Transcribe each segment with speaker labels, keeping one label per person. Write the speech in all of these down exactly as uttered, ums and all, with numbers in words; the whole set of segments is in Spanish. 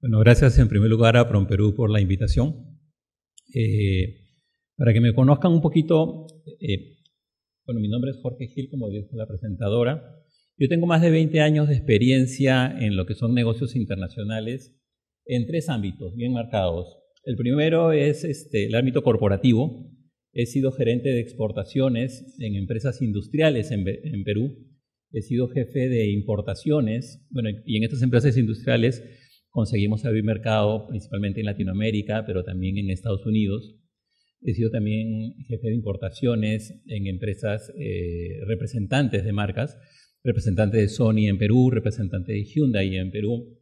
Speaker 1: Bueno, gracias en primer lugar a PROMPERÚ por la invitación. Eh, para que me conozcan un poquito, eh, bueno, mi nombre es Jorge Gil, como dijo la presentadora. Yo tengo más de veinte años de experiencia en lo que son negocios internacionales en tres ámbitos bien marcados. El primero es este, el ámbito corporativo. He sido gerente de exportaciones en empresas industriales en, en Perú. He sido jefe de importaciones, bueno, y en estas empresas industriales conseguimos abrir mercado principalmente en Latinoamérica, pero también en Estados Unidos. He sido también jefe de importaciones en empresas eh, representantes de marcas, representante de Sony en Perú, representante de Hyundai en Perú.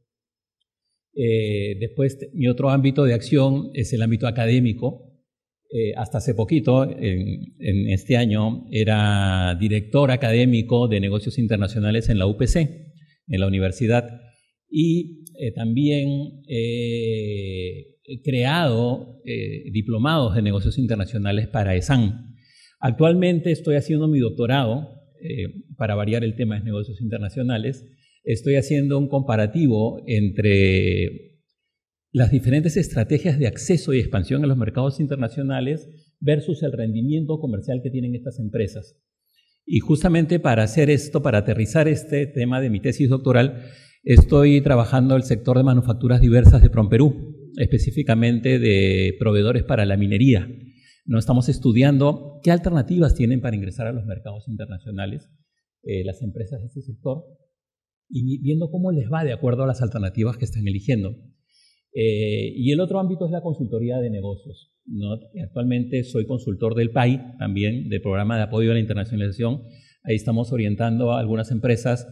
Speaker 1: Eh, después, mi otro ámbito de acción es el ámbito académico. Eh, hasta hace poquito, en, en este año, era director académico de negocios internacionales en la U P C, en la universidad. Y eh, también eh, he creado eh, diplomados de negocios internacionales para ESAN. Actualmente estoy haciendo mi doctorado, eh, para variar el tema de negocios internacionales. Estoy haciendo un comparativo entre las diferentes estrategias de acceso y expansión a los mercados internacionales versus el rendimiento comercial que tienen estas empresas. Y justamente para hacer esto, para aterrizar este tema de mi tesis doctoral, estoy trabajando el sector de manufacturas diversas de PROMPERÚ, específicamente de proveedores para la minería. No estamos estudiando qué alternativas tienen para ingresar a los mercados internacionales eh, las empresas de este sector y viendo cómo les va de acuerdo a las alternativas que están eligiendo. Eh, y el otro ámbito es la consultoría de negocios, ¿no? Actualmente soy consultor del P A I, también del Programa de Apoyo a la Internacionalización. Ahí estamos orientando a algunas empresas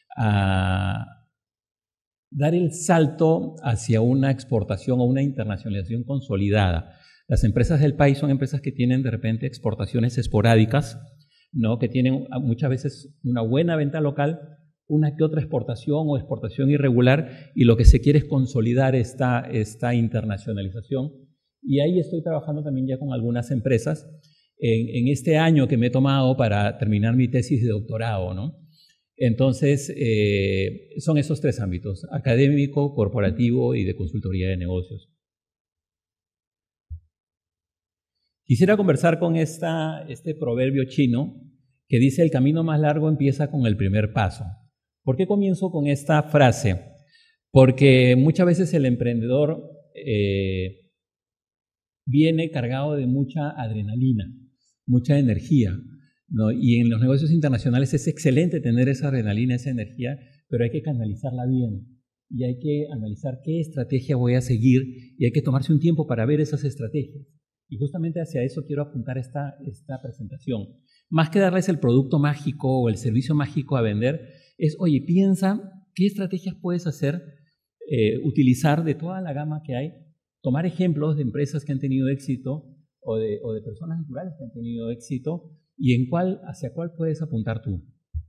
Speaker 1: a dar el salto hacia una exportación o una internacionalización consolidada. Las empresas del P A I son empresas que tienen de repente exportaciones esporádicas, ¿no? Que tienen muchas veces una buena venta local, una que otra exportación o exportación irregular, y lo que se quiere es consolidar esta, esta internacionalización. Y ahí estoy trabajando también ya con algunas empresas en, en este año que me he tomado para terminar mi tesis de doctorado, ¿no? Entonces, eh, son esos tres ámbitos: académico, corporativo y de consultoría de negocios. Quisiera conversar con esta, este proverbio chino que dice: el camino más largo empieza con el primer paso. ¿Por qué comienzo con esta frase? Porque muchas veces el emprendedor eh, viene cargado de mucha adrenalina, mucha energía, ¿no? Y en los negocios internacionales es excelente tener esa adrenalina, esa energía, pero hay que canalizarla bien y hay que analizar qué estrategia voy a seguir y hay que tomarse un tiempo para ver esas estrategias. Y justamente hacia eso quiero apuntar esta, esta presentación. Más que darles el producto mágico o el servicio mágico a vender, es, oye, piensa qué estrategias puedes hacer, eh, utilizar de toda la gama que hay, tomar ejemplos de empresas que han tenido éxito o de, o de personas naturales que han tenido éxito y en cuál, hacia cuál puedes apuntar tú.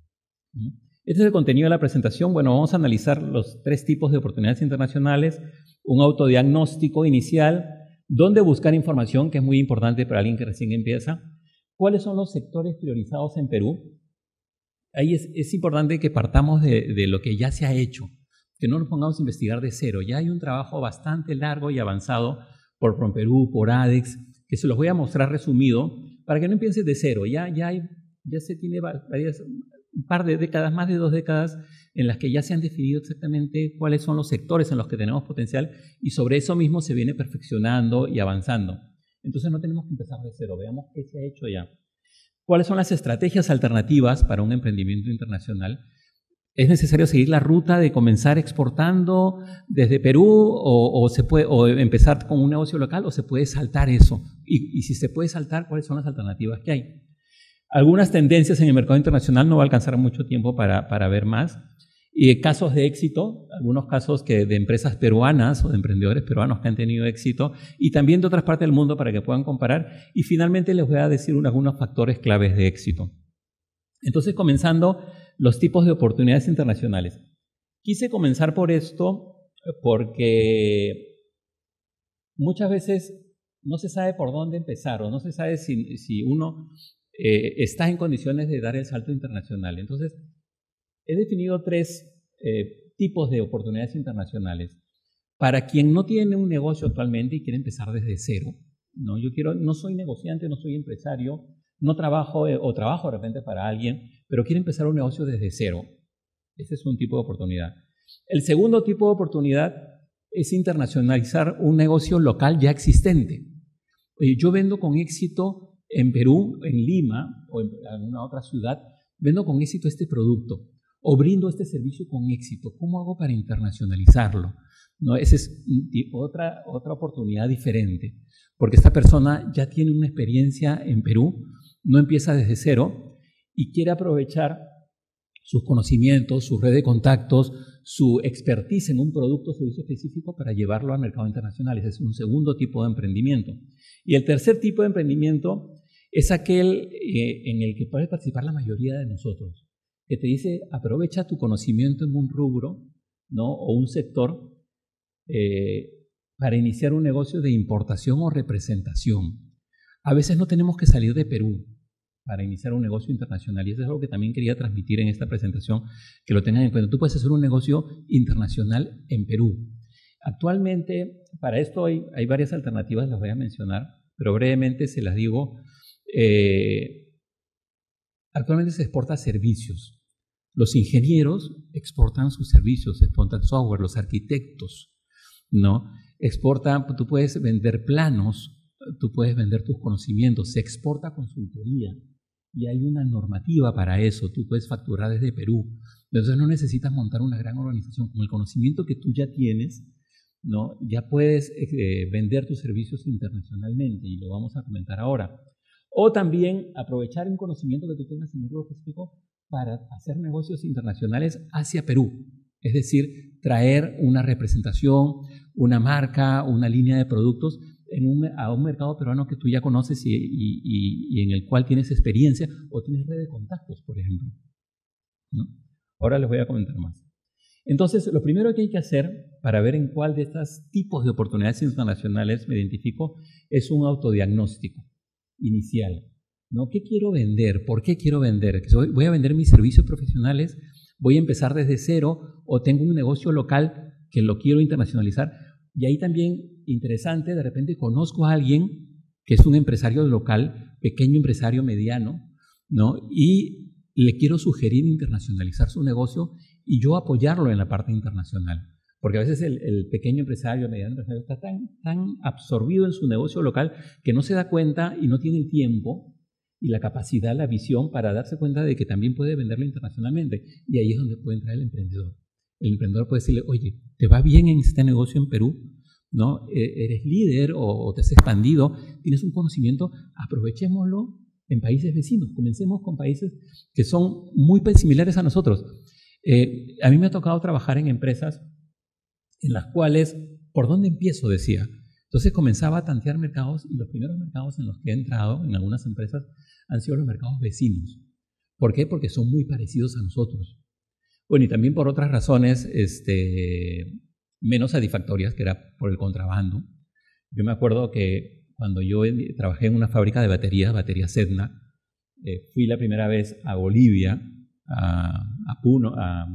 Speaker 1: Este es el contenido de la presentación. Bueno, vamos a analizar los tres tipos de oportunidades internacionales, un autodiagnóstico inicial, dónde buscar información, que es muy importante para alguien que recién empieza, cuáles son los sectores priorizados en Perú. Ahí es, es importante que partamos de, de lo que ya se ha hecho, que no nos pongamos a investigar de cero. Ya hay un trabajo bastante largo y avanzado por PROMPERÚ, por ADEX, que se los voy a mostrar resumido para que no empieces de cero. Ya, ya, hay, ya se tiene varias, un par de décadas, más de dos décadas, en las que ya se han definido exactamente cuáles son los sectores en los que tenemos potencial y sobre eso mismo se viene perfeccionando y avanzando. Entonces no tenemos que empezar de cero, veamos qué se ha hecho ya. ¿Cuáles son las estrategias alternativas para un emprendimiento internacional? ¿Es necesario seguir la ruta de comenzar exportando desde Perú o, o, se puede, o empezar con un negocio local o se puede saltar eso? Y, y si se puede saltar, ¿cuáles son las alternativas que hay? Algunas tendencias en el mercado internacional, no va a alcanzar mucho tiempo para, para ver más. Y casos de éxito, algunos casos que de empresas peruanas o de emprendedores peruanos que han tenido éxito y también de otras partes del mundo para que puedan comparar. Y finalmente les voy a decir algunos factores claves de éxito. Entonces, comenzando, los tipos de oportunidades internacionales. Quise comenzar por esto porque muchas veces no se sabe por dónde empezar o no se sabe si, si uno eh, está en condiciones de dar el salto internacional. Entonces, he definido tres eh, tipos de oportunidades internacionales. Para quien no tiene un negocio actualmente y quiere empezar desde cero, ¿no? Yo quiero, no soy negociante, no soy empresario, no trabajo eh, o trabajo de repente para alguien, pero quiero empezar un negocio desde cero. Ese es un tipo de oportunidad. El segundo tipo de oportunidad es internacionalizar un negocio local ya existente. Oye, yo vendo con éxito en Perú, en Lima o en alguna otra ciudad, vendo con éxito este producto o brindo este servicio con éxito. ¿Cómo hago para internacionalizarlo? ¿No? Esa es otra, otra oportunidad diferente, porque esta persona ya tiene una experiencia en Perú, no empieza desde cero y quiere aprovechar sus conocimientos, su red de contactos, su expertise en un producto o servicio específico para llevarlo al mercado internacional. Ese es un segundo tipo de emprendimiento. Y el tercer tipo de emprendimiento es aquel eh, en el que puede participar la mayoría de nosotros, que te dice, aprovecha tu conocimiento en un rubro, ¿no? O un sector eh, para iniciar un negocio de importación o representación. A veces no tenemos que salir de Perú para iniciar un negocio internacional. Y eso es algo que también quería transmitir en esta presentación, que lo tengan en cuenta. Tú puedes hacer un negocio internacional en Perú. Actualmente, para esto hay, hay varias alternativas, las voy a mencionar, pero brevemente se las digo. Eh, actualmente se exporta servicios. Los ingenieros exportan sus servicios, exportan software, los arquitectos, ¿no? Exportan, tú puedes vender planos, tú puedes vender tus conocimientos, se exporta consultoría. Y hay una normativa para eso, tú puedes facturar desde Perú. Entonces no necesitas montar una gran organización. Con el conocimiento que tú ya tienes, ¿no? Ya puedes eh, vender tus servicios internacionalmente, y lo vamos a comentar ahora. O también aprovechar un conocimiento que tú tengas en un grupo específico para hacer negocios internacionales hacia Perú. Es decir, traer una representación, una marca, una línea de productos en un, a un mercado peruano que tú ya conoces y, y, y, y en el cual tienes experiencia o tienes red de contactos, por ejemplo, ¿no? Ahora les voy a comentar más. Entonces, lo primero que hay que hacer para ver en cuál de estos tipos de oportunidades internacionales me identifico es un autodiagnóstico inicial, ¿no? ¿Qué quiero vender? ¿Por qué quiero vender? ¿Voy a vender mis servicios profesionales? ¿Voy a empezar desde cero? ¿O tengo un negocio local que lo quiero internacionalizar? Y ahí también, interesante, de repente conozco a alguien que es un empresario local, pequeño empresario mediano, ¿no? Y le quiero sugerir internacionalizar su negocio y yo apoyarlo en la parte internacional. Porque a veces el, el pequeño empresario, el mediano empresario, está tan, tan absorbido en su negocio local que no se da cuenta y no tiene el tiempo y la capacidad, la visión para darse cuenta de que también puede venderlo internacionalmente. Y ahí es donde puede entrar el emprendedor. El emprendedor puede decirle, oye, ¿te va bien en este negocio en Perú? ¿No? ¿Eres líder o, o te has expandido? ¿Tienes un conocimiento? Aprovechémoslo en países vecinos. Comencemos con países que son muy similares a nosotros. Eh, a mí me ha tocado trabajar en empresas en las cuales, ¿por dónde empiezo? Decía. Entonces comenzaba a tantear mercados y los primeros mercados en los que he entrado en algunas empresas han sido los mercados vecinos. ¿Por qué? Porque son muy parecidos a nosotros. Bueno, y también por otras razones este, menos satisfactorias, que era por el contrabando. Yo me acuerdo que cuando yo trabajé en una fábrica de baterías, baterías Sedna, eh, fui la primera vez a Bolivia, a, a Puno, a,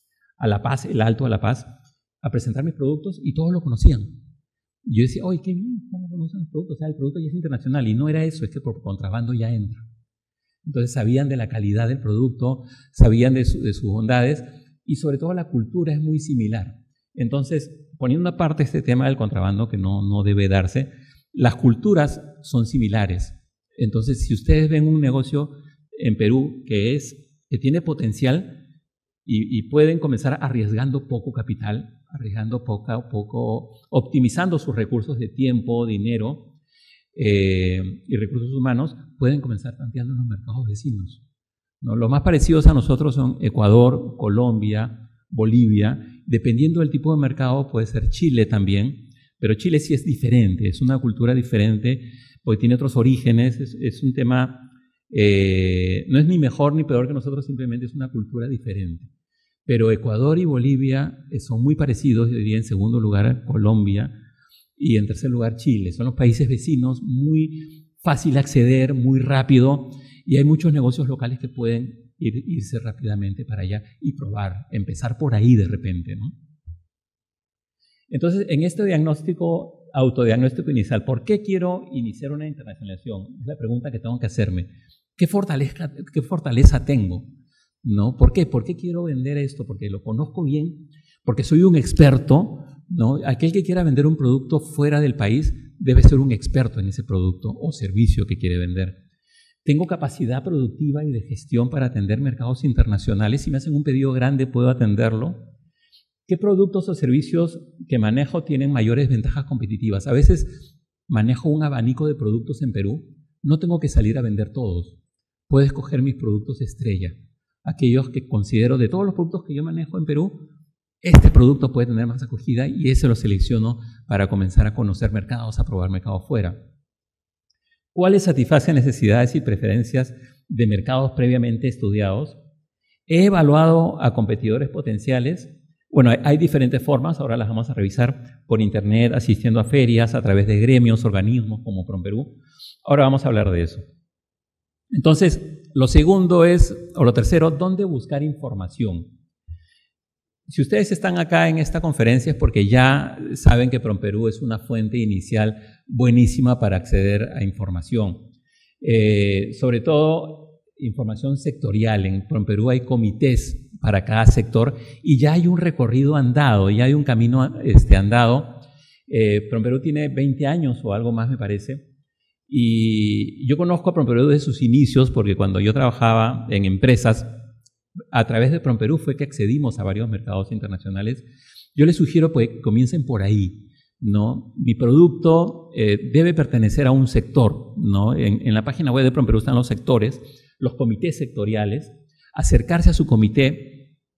Speaker 1: a La Paz, el Alto de La Paz, a presentar mis productos y todos lo conocían. Y yo decía, oye, qué bien, ¿cómo conocen los productos? O sea, el producto ya es internacional. Y no era eso, es que por contrabando ya entra. Entonces sabían de la calidad del producto, sabían de, su, de sus bondades y sobre todo la cultura es muy similar. Entonces, poniendo aparte este tema del contrabando que no, no debe darse, las culturas son similares. Entonces, si ustedes ven un negocio en Perú que, es, que tiene potencial y, y pueden comenzar arriesgando poco capital, arriesgando poco, poco, optimizando sus recursos de tiempo, dinero, Eh, y recursos humanos, pueden comenzar tanteando en los mercados vecinos, ¿no? Los más parecidos a nosotros son Ecuador, Colombia, Bolivia. Dependiendo del tipo de mercado puede ser Chile también, pero Chile sí es diferente, es una cultura diferente porque tiene otros orígenes, es, es un tema, eh, no es ni mejor ni peor que nosotros, simplemente es una cultura diferente. Pero Ecuador y Bolivia son muy parecidos, yo diría en segundo lugar Colombia, y en tercer lugar Chile. Son los países vecinos, muy fácil acceder, muy rápido, y hay muchos negocios locales que pueden ir, irse rápidamente para allá y probar, empezar por ahí de repente, ¿no? Entonces, en este diagnóstico, autodiagnóstico inicial, ¿por qué quiero iniciar una internacionalización? Es la pregunta que tengo que hacerme. ¿Qué fortaleza, qué fortaleza tengo? ¿No? ¿Por qué? ¿Por qué quiero vender esto? Porque lo conozco bien, porque soy un experto, ¿no? Aquel que quiera vender un producto fuera del país debe ser un experto en ese producto o servicio que quiere vender. Tengo capacidad productiva y de gestión para atender mercados internacionales. Si me hacen un pedido grande, puedo atenderlo. ¿Qué productos o servicios que manejo tienen mayores ventajas competitivas? A veces manejo un abanico de productos en Perú. No tengo que salir a vender todos. Puedo escoger mis productos estrella. Aquellos que considero de todos los productos que yo manejo en Perú, este producto puede tener más acogida y ese lo selecciono para comenzar a conocer mercados, a probar mercados fuera. ¿Cuáles satisfacen necesidades y preferencias de mercados previamente estudiados? He evaluado a competidores potenciales. Bueno, hay, hay diferentes formas, ahora las vamos a revisar por internet, asistiendo a ferias, a través de gremios, organismos como PROMPERÚ. Ahora vamos a hablar de eso. Entonces, lo segundo es, o lo tercero, ¿dónde buscar información? Si ustedes están acá en esta conferencia es porque ya saben que PROMPERÚ es una fuente inicial buenísima para acceder a información. Eh, sobre todo, información sectorial. En PROMPERÚ hay comités para cada sector y ya hay un recorrido andado, ya hay un camino este, andado. Eh, PROMPERÚ tiene veinte años o algo más, me parece. Y yo conozco a PROMPERÚ desde sus inicios porque cuando yo trabajaba en empresas, a través de PROMPERÚ fue que accedimos a varios mercados internacionales. Yo les sugiero pues, que comiencen por ahí, ¿no? Mi producto eh, debe pertenecer a un sector, ¿no? En, en la página web de PROMPERÚ están los sectores, los comités sectoriales, acercarse a su comité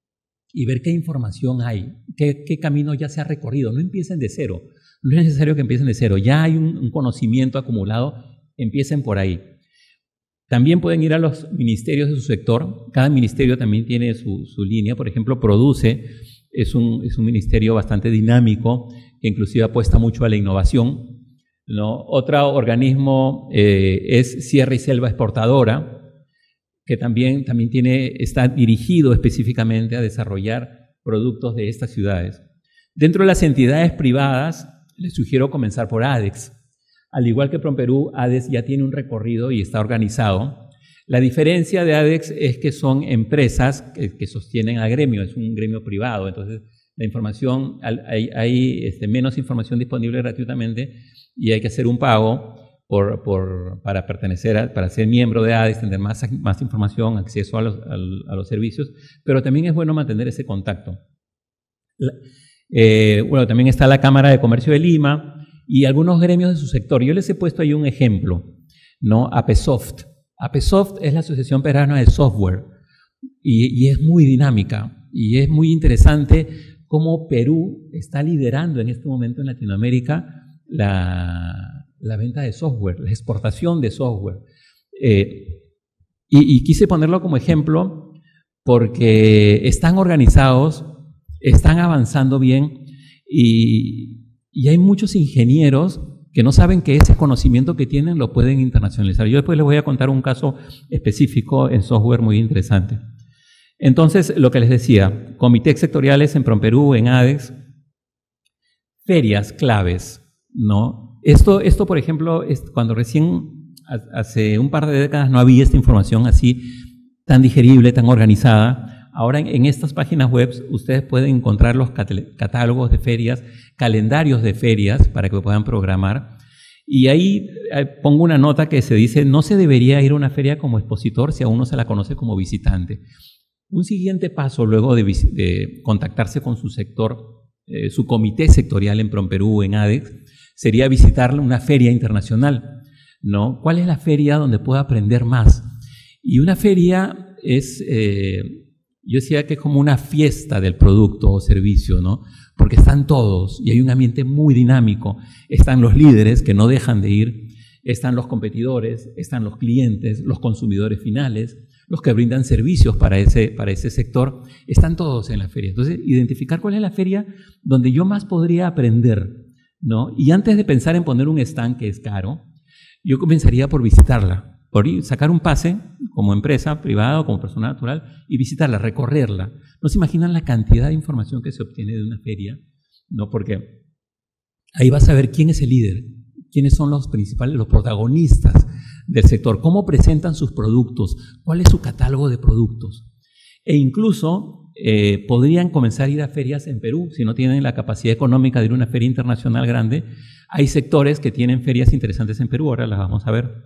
Speaker 1: y ver qué información hay, qué, qué camino ya se ha recorrido. No empiecen de cero, no es necesario que empiecen de cero, ya hay un, un conocimiento acumulado, empiecen por ahí. También pueden ir a los ministerios de su sector. Cada ministerio también tiene su, su línea. Por ejemplo, Produce es un, es un ministerio bastante dinámico que inclusive apuesta mucho a la innovación, ¿no? Otro organismo eh, es Sierra y Selva Exportadora, que también, también tiene, está dirigido específicamente a desarrollar productos de estas ciudades. Dentro de las entidades privadas, les sugiero comenzar por ADEX. Al igual que PROMPERÚ, ADEX ya tiene un recorrido y está organizado. La diferencia de ADEX es que son empresas que, que sostienen al gremio, es un gremio privado, entonces la información, hay, hay este, menos información disponible gratuitamente y hay que hacer un pago por, por, para pertenecer, a, para ser miembro de ADEX, tener más, más información, acceso a los, a, a los servicios, pero también es bueno mantener ese contacto. La, eh, bueno, también está la Cámara de Comercio de Lima y algunos gremios de su sector. Yo les he puesto ahí un ejemplo, ¿no? APESOFT. APESOFT es la Asociación Peruana de Software y, y es muy dinámica y es muy interesante cómo Perú está liderando en este momento en Latinoamérica la, la venta de software, la exportación de software. Eh, y, y quise ponerlo como ejemplo porque están organizados, están avanzando bien y Y hay muchos ingenieros que no saben que ese conocimiento que tienen lo pueden internacionalizar. Yo después les voy a contar un caso específico en software muy interesante. Entonces, lo que les decía, comités sectoriales en PROMPERÚ, en ADEX, ferias claves, ¿no? Esto, esto por ejemplo, es cuando recién, hace un par de décadas no había esta información así tan digerible, tan organizada. Ahora en, en estas páginas web ustedes pueden encontrar los catálogos de ferias, calendarios de ferias para que puedan programar. Y ahí eh, pongo una nota que se dice, no se debería ir a una feria como expositor si aún no se la conoce como visitante. Un siguiente paso luego de, de contactarse con su sector, eh, su comité sectorial en PROMPERÚ, en ADEX, sería visitar una feria internacional, ¿no? ¿Cuál es la feria donde pueda aprender más? Y una feria es... Eh, Yo decía que es como una fiesta del producto o servicio, ¿no? Porque están todos y hay un ambiente muy dinámico. Están los líderes que no dejan de ir, están los competidores, están los clientes, los consumidores finales, los que brindan servicios para ese, para ese sector, están todos en la feria. Entonces, identificar cuál es la feria donde yo más podría aprender, ¿no? Y antes de pensar en poner un stand que es caro, yo comenzaría por visitarla. Por ir, sacar un pase como empresa privada o como persona natural y visitarla, recorrerla. ¿No se imaginan la cantidad de información que se obtiene de una feria? ¿no? Porque ahí vas a ver quién es el líder, quiénes son los principales, los protagonistas del sector, cómo presentan sus productos, cuál es su catálogo de productos. E incluso eh, podrían comenzar a ir a ferias en Perú, si no tienen la capacidad económica de ir a una feria internacional grande. Hay sectores que tienen ferias interesantes en Perú, ahora las vamos a ver.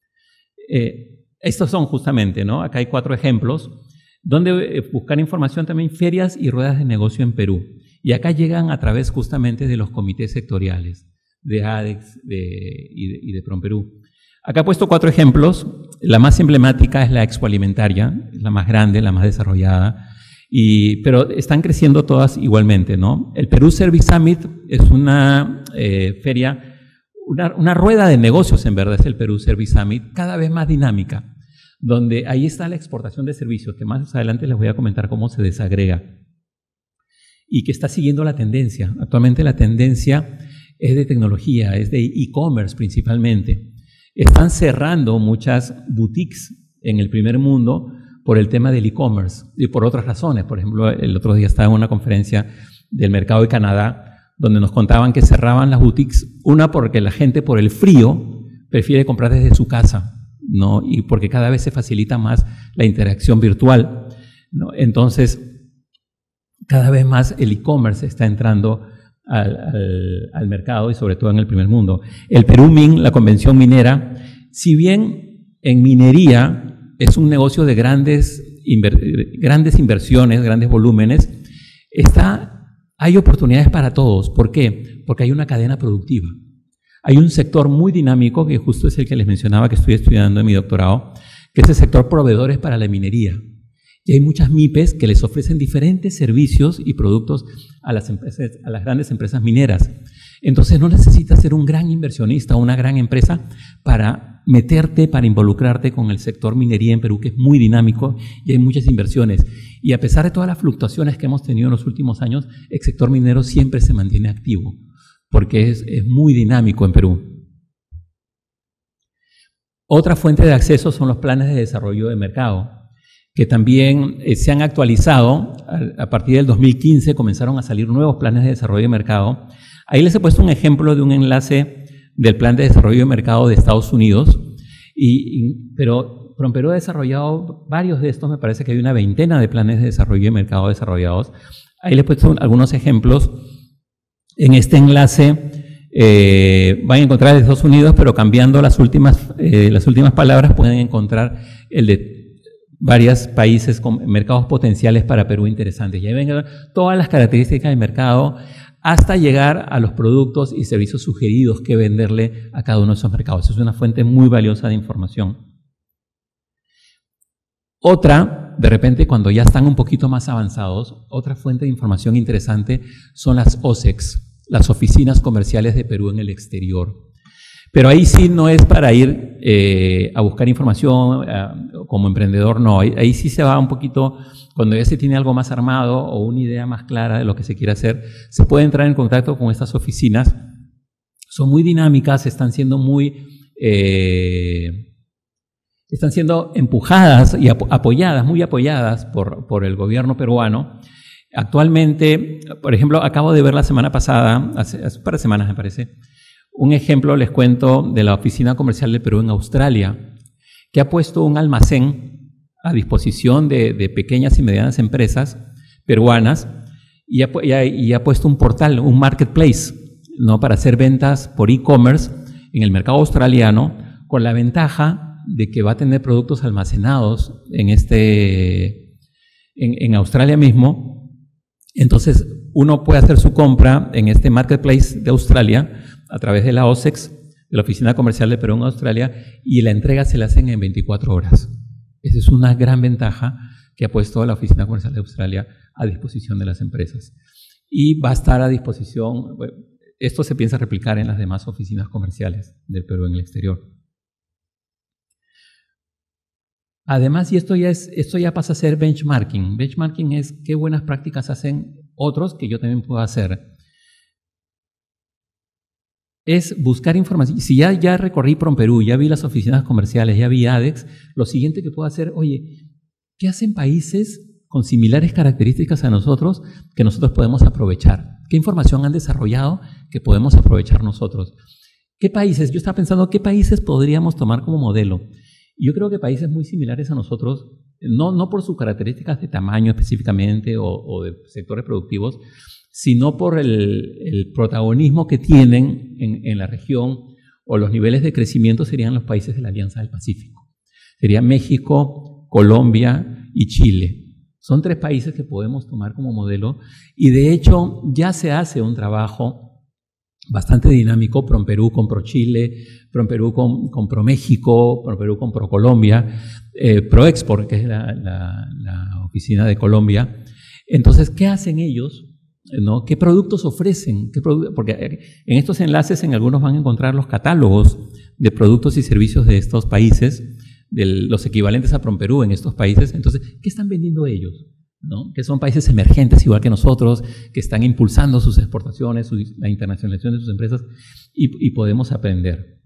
Speaker 1: Eh, estos son justamente, ¿no? Acá hay cuatro ejemplos, donde eh, buscar información también, ferias y ruedas de negocio en Perú. Y acá llegan a través justamente de los comités sectoriales, de ADEX de, y de, y de PROMPERÚ. Acá he puesto cuatro ejemplos. La más emblemática es la Expo Alimentaria, la más grande, la más desarrollada, y, pero están creciendo todas igualmente, ¿no? El Perú Service Summit es una eh, feria, una, una rueda de negocios, en verdad, es el Perú Service Summit, cada vez más dinámica, donde ahí está la exportación de servicios, que más adelante les voy a comentar cómo se desagrega, y que está siguiendo la tendencia. Actualmente la tendencia es de tecnología, es de e-commerce principalmente. Están cerrando muchas boutiques en el primer mundo por el tema del e-commerce y por otras razones. Por ejemplo, el otro día estaba en una conferencia del mercado de Canadá donde nos contaban que cerraban las boutiques, una porque la gente por el frío prefiere comprar desde su casa, ¿no? Y porque cada vez se facilita más la interacción virtual, ¿no? Entonces, cada vez más el e-commerce está entrando Al, al, al mercado y sobre todo en el primer mundo. El Perú Min, la convención minera, si bien en minería es un negocio de grandes, inver, grandes inversiones, grandes volúmenes, está, hay oportunidades para todos. ¿Por qué? Porque hay una cadena productiva. Hay un sector muy dinámico, que justo es el que les mencionaba que estoy estudiando en mi doctorado, que es el sector proveedores para la minería. Y hay muchas M I P E S que les ofrecen diferentes servicios y productos a las, empresas, a las grandes empresas mineras. Entonces no necesitas ser un gran inversionista o una gran empresa para meterte, para involucrarte con el sector minería en Perú, que es muy dinámico y hay muchas inversiones. Y a pesar de todas las fluctuaciones que hemos tenido en los últimos años, el sector minero siempre se mantiene activo, porque es, es muy dinámico en Perú. Otra fuente de acceso son los planes de desarrollo de mercado, que también eh, se han actualizado. A, a partir del dos mil quince comenzaron a salir nuevos planes de desarrollo de mercado. Ahí les he puesto un ejemplo de un enlace del plan de desarrollo de mercado de Estados Unidos, y, y, pero PROMPERÚ ha desarrollado varios de estos, me parece que hay una veintena de planes de desarrollo de mercado desarrollados. Ahí les he puesto algunos ejemplos. En este enlace eh, van a encontrar de Estados Unidos, pero cambiando las últimas, eh, las últimas palabras pueden encontrar el de varios países con mercados potenciales para Perú interesantes. Y ahí ven todas las características del mercado hasta llegar a los productos y servicios sugeridos que venderle a cada uno de esos mercados. Es una fuente muy valiosa de información. Otra, de repente, cuando ya están un poquito más avanzados, otra fuente de información interesante son las O S E X, las Oficinas Comerciales de Perú en el Exterior. Pero ahí sí no es para ir eh, a buscar información eh, como emprendedor, no. Ahí, ahí sí se va un poquito, cuando ya se tiene algo más armado o una idea más clara de lo que se quiere hacer, se puede entrar en contacto con estas oficinas. Son muy dinámicas, están siendo muy, eh, están siendo empujadas y ap apoyadas, muy apoyadas por, por el gobierno peruano. Actualmente, por ejemplo, acabo de ver la semana pasada, hace, hace un par de semanas me parece, un ejemplo, les cuento, de la Oficina Comercial del Perú en Australia, que ha puesto un almacén a disposición de, de pequeñas y medianas empresas peruanas y ha, y, ha, y ha puesto un portal, un marketplace, ¿no?, para hacer ventas por e-commerce en el mercado australiano, con la ventaja de que va a tener productos almacenados en, este, en, en Australia mismo. Entonces, uno puede hacer su compra en este marketplace de Australia a través de la O S E X, de la Oficina Comercial de Perú en Australia, y la entrega se la hacen en veinticuatro horas. Esa es una gran ventaja que ha puesto la Oficina Comercial de Australia a disposición de las empresas. Y va a estar a disposición, bueno, esto se piensa replicar en las demás oficinas comerciales del Perú en el exterior. Además, y esto ya, es, esto ya pasa a ser benchmarking. Benchmarking es qué buenas prácticas hacen otros que yo también puedo hacer. Es buscar información. Si ya, ya recorrí PROMPERÚ, ya vi las oficinas comerciales, ya vi ADEX, lo siguiente que puedo hacer, oye, ¿qué hacen países con similares características a nosotros que nosotros podemos aprovechar? ¿Qué ¿Qué información han desarrollado que podemos aprovechar nosotros? ¿Qué países? Yo estaba pensando, ¿qué países podríamos tomar como modelo? Yo creo que países muy similares a nosotros, no, no por sus características de tamaño específicamente o, o de sectores productivos, sino por el, el protagonismo que tienen en, en la región o los niveles de crecimiento serían los países de la Alianza del Pacífico. Sería México, Colombia y Chile. Son tres países que podemos tomar como modelo y de hecho ya se hace un trabajo bastante dinámico, PROMPERÚ con PROCHILE, PROMPERÚ con, con PROMÉxico, PROMPERÚ con PROCOLOMBIA, eh, PROEXPORT, que es la, la, la oficina de Colombia. Entonces, ¿qué hacen ellos? ¿No? ¿Qué productos ofrecen? ¿Qué produ- Porque en estos enlaces en algunos van a encontrar los catálogos de productos y servicios de estos países, de los equivalentes a PROMPERÚ en estos países. Entonces, ¿qué están vendiendo ellos? ¿No? Que son países emergentes igual que nosotros, que están impulsando sus exportaciones, su, la internacionalización de sus empresas y, y podemos aprender.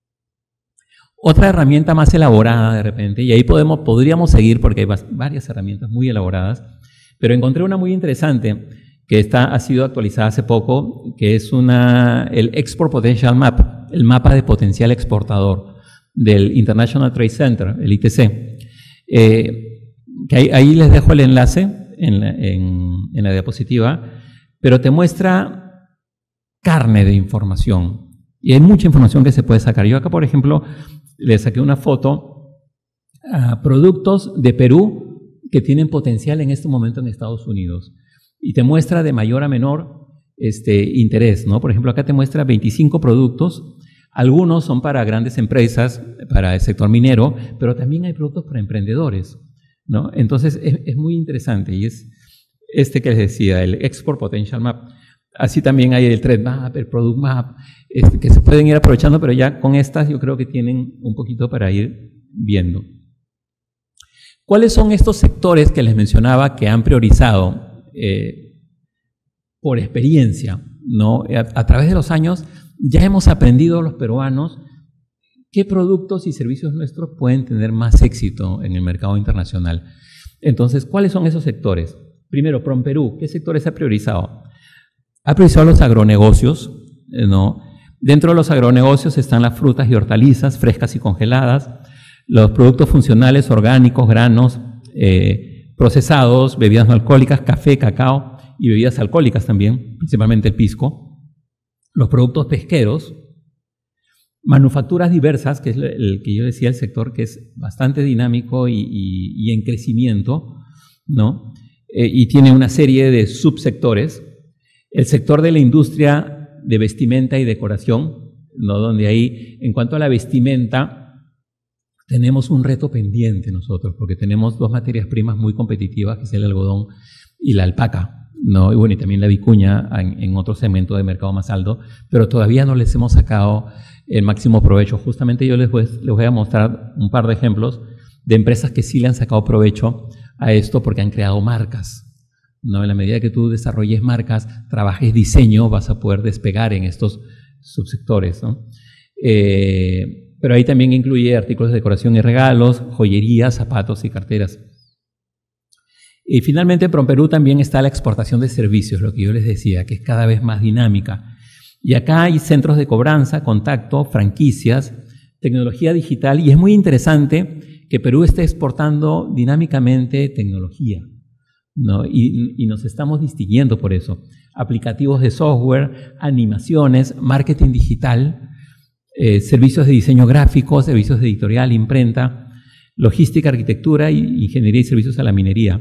Speaker 1: Otra herramienta más elaborada de repente, y ahí podemos, podríamos seguir porque hay varias herramientas muy elaboradas, pero encontré una muy interesante que está, ha sido actualizada hace poco, que es una, el Export Potential Map, el mapa de potencial exportador del International Trade Center, el I T C. Eh, que ahí, ahí les dejo el enlace en la, en, en la diapositiva, pero te muestra carne de información. Y hay mucha información que se puede sacar. Yo acá, por ejemplo, le saqué una foto a productos de Perú que tienen potencial en este momento en Estados Unidos. Y te muestra de mayor a menor este, interés, ¿no? Por ejemplo, acá te muestra veinticinco productos. Algunos son para grandes empresas, para el sector minero, pero también hay productos para emprendedores, ¿no? Entonces, es, es muy interesante y es este que les decía, el Export Potential Map. Así también hay el Trade Map, el Product Map, este, que se pueden ir aprovechando, pero ya con estas yo creo que tienen un poquito para ir viendo. ¿Cuáles son estos sectores que les mencionaba que han priorizado eh, por experiencia, ¿no? A, a través de los años ya hemos aprendido los peruanos qué productos y servicios nuestros pueden tener más éxito en el mercado internacional. Entonces, ¿cuáles son esos sectores? Primero, PROMPERÚ, ¿qué sectores ha priorizado? Ha priorizado los agronegocios, ¿no? Dentro de los agronegocios están las frutas y hortalizas, frescas y congeladas, los productos funcionales, orgánicos, granos, eh, procesados, bebidas no alcohólicas, café, cacao y bebidas alcohólicas también, principalmente el pisco. Los productos pesqueros, manufacturas diversas, que es el que yo decía, el sector que es bastante dinámico y, y, y en crecimiento, ¿no? Eh, y tiene una serie de subsectores. El sector de la industria de vestimenta y decoración, ¿no? Donde ahí, en cuanto a la vestimenta, tenemos un reto pendiente nosotros, porque tenemos dos materias primas muy competitivas, que es el algodón y la alpaca, ¿no? Y bueno, y también la vicuña en, en otro segmento de mercado más alto, pero todavía no les hemos sacado el máximo provecho. Justamente yo les voy, les voy a mostrar un par de ejemplos de empresas que sí le han sacado provecho a esto porque han creado marcas, ¿no? En la medida que tú desarrolles marcas, trabajes diseño, vas a poder despegar en estos subsectores, ¿no? Eh, pero ahí también incluye artículos de decoración y regalos, joyería, zapatos y carteras. Y finalmente, en PROMPERÚ también está la exportación de servicios, lo que yo les decía, que es cada vez más dinámica. Y acá hay centros de cobranza, contacto, franquicias, tecnología digital, y es muy interesante que Perú esté exportando dinámicamente tecnología, ¿no? Y, y nos estamos distinguiendo por eso. Aplicativos de software, animaciones, marketing digital, eh, servicios de diseño gráfico, servicios de editorial, imprenta, logística, arquitectura y ingeniería y servicios a la minería.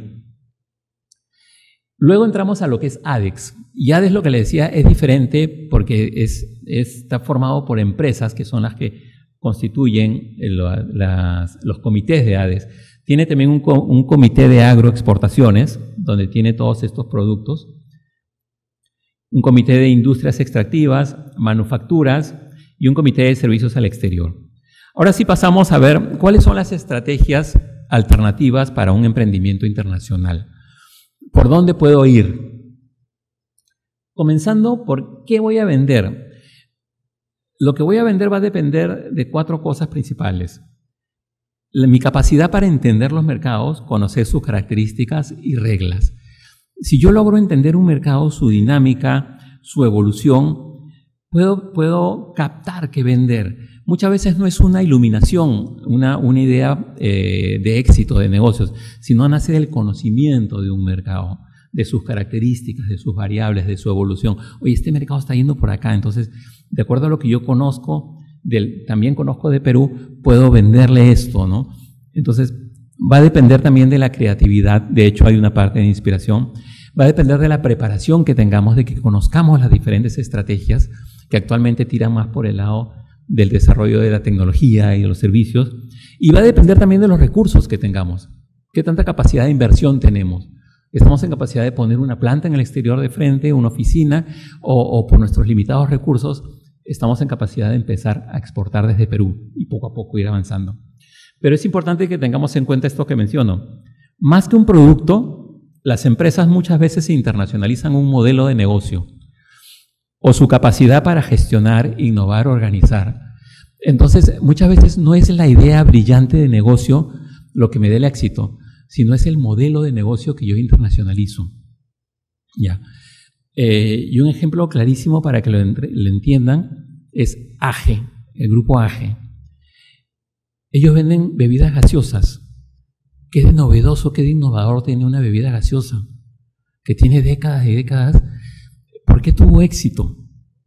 Speaker 1: Luego entramos a lo que es ADEX. Y ADEX, lo que le decía, es diferente porque es, está formado por empresas que son las que constituyen lo, las, los comités de ADEX. Tiene también un, un comité de agroexportaciones, donde tiene todos estos productos. Un comité de industrias extractivas, manufacturas y un comité de servicios al exterior. Ahora sí pasamos a ver cuáles son las estrategias alternativas para un emprendimiento internacional. ¿Por dónde puedo ir? Comenzando por qué voy a vender. Lo que voy a vender va a depender de cuatro cosas principales. Mi capacidad para entender los mercados, conocer sus características y reglas. Si yo logro entender un mercado, su dinámica, su evolución, puedo, puedo captar qué vender. Muchas veces no es una iluminación, una, una idea eh, de éxito de negocios, sino nace del conocimiento de un mercado, de sus características, de sus variables, de su evolución. Oye, este mercado está yendo por acá, entonces, de acuerdo a lo que yo conozco, del, también conozco de Perú, puedo venderle esto, ¿no? Entonces, va a depender también de la creatividad, de hecho hay una parte de inspiración, va a depender de la preparación que tengamos, de que conozcamos las diferentes estrategias que actualmente tiran más por el lado del desarrollo de la tecnología y de los servicios, y va a depender también de los recursos que tengamos, qué tanta capacidad de inversión tenemos. Estamos en capacidad de poner una planta en el exterior de frente, una oficina, o, o por nuestros limitados recursos, estamos en capacidad de empezar a exportar desde Perú y poco a poco ir avanzando. Pero es importante que tengamos en cuenta esto que menciono. Más que un producto, las empresas muchas veces se internacionalizan un modelo de negocio o su capacidad para gestionar, innovar, organizar. Entonces, muchas veces no es la idea brillante de negocio lo que me dé el éxito, sino es el modelo de negocio que yo internacionalizo. Ya. Eh, y un ejemplo clarísimo para que lo, entre, lo entiendan es A G E, el grupo A G E. Ellos venden bebidas gaseosas. ¿Qué de novedoso, qué de innovador tiene una bebida gaseosa? Que tiene décadas y décadas. ¿Por qué tuvo éxito?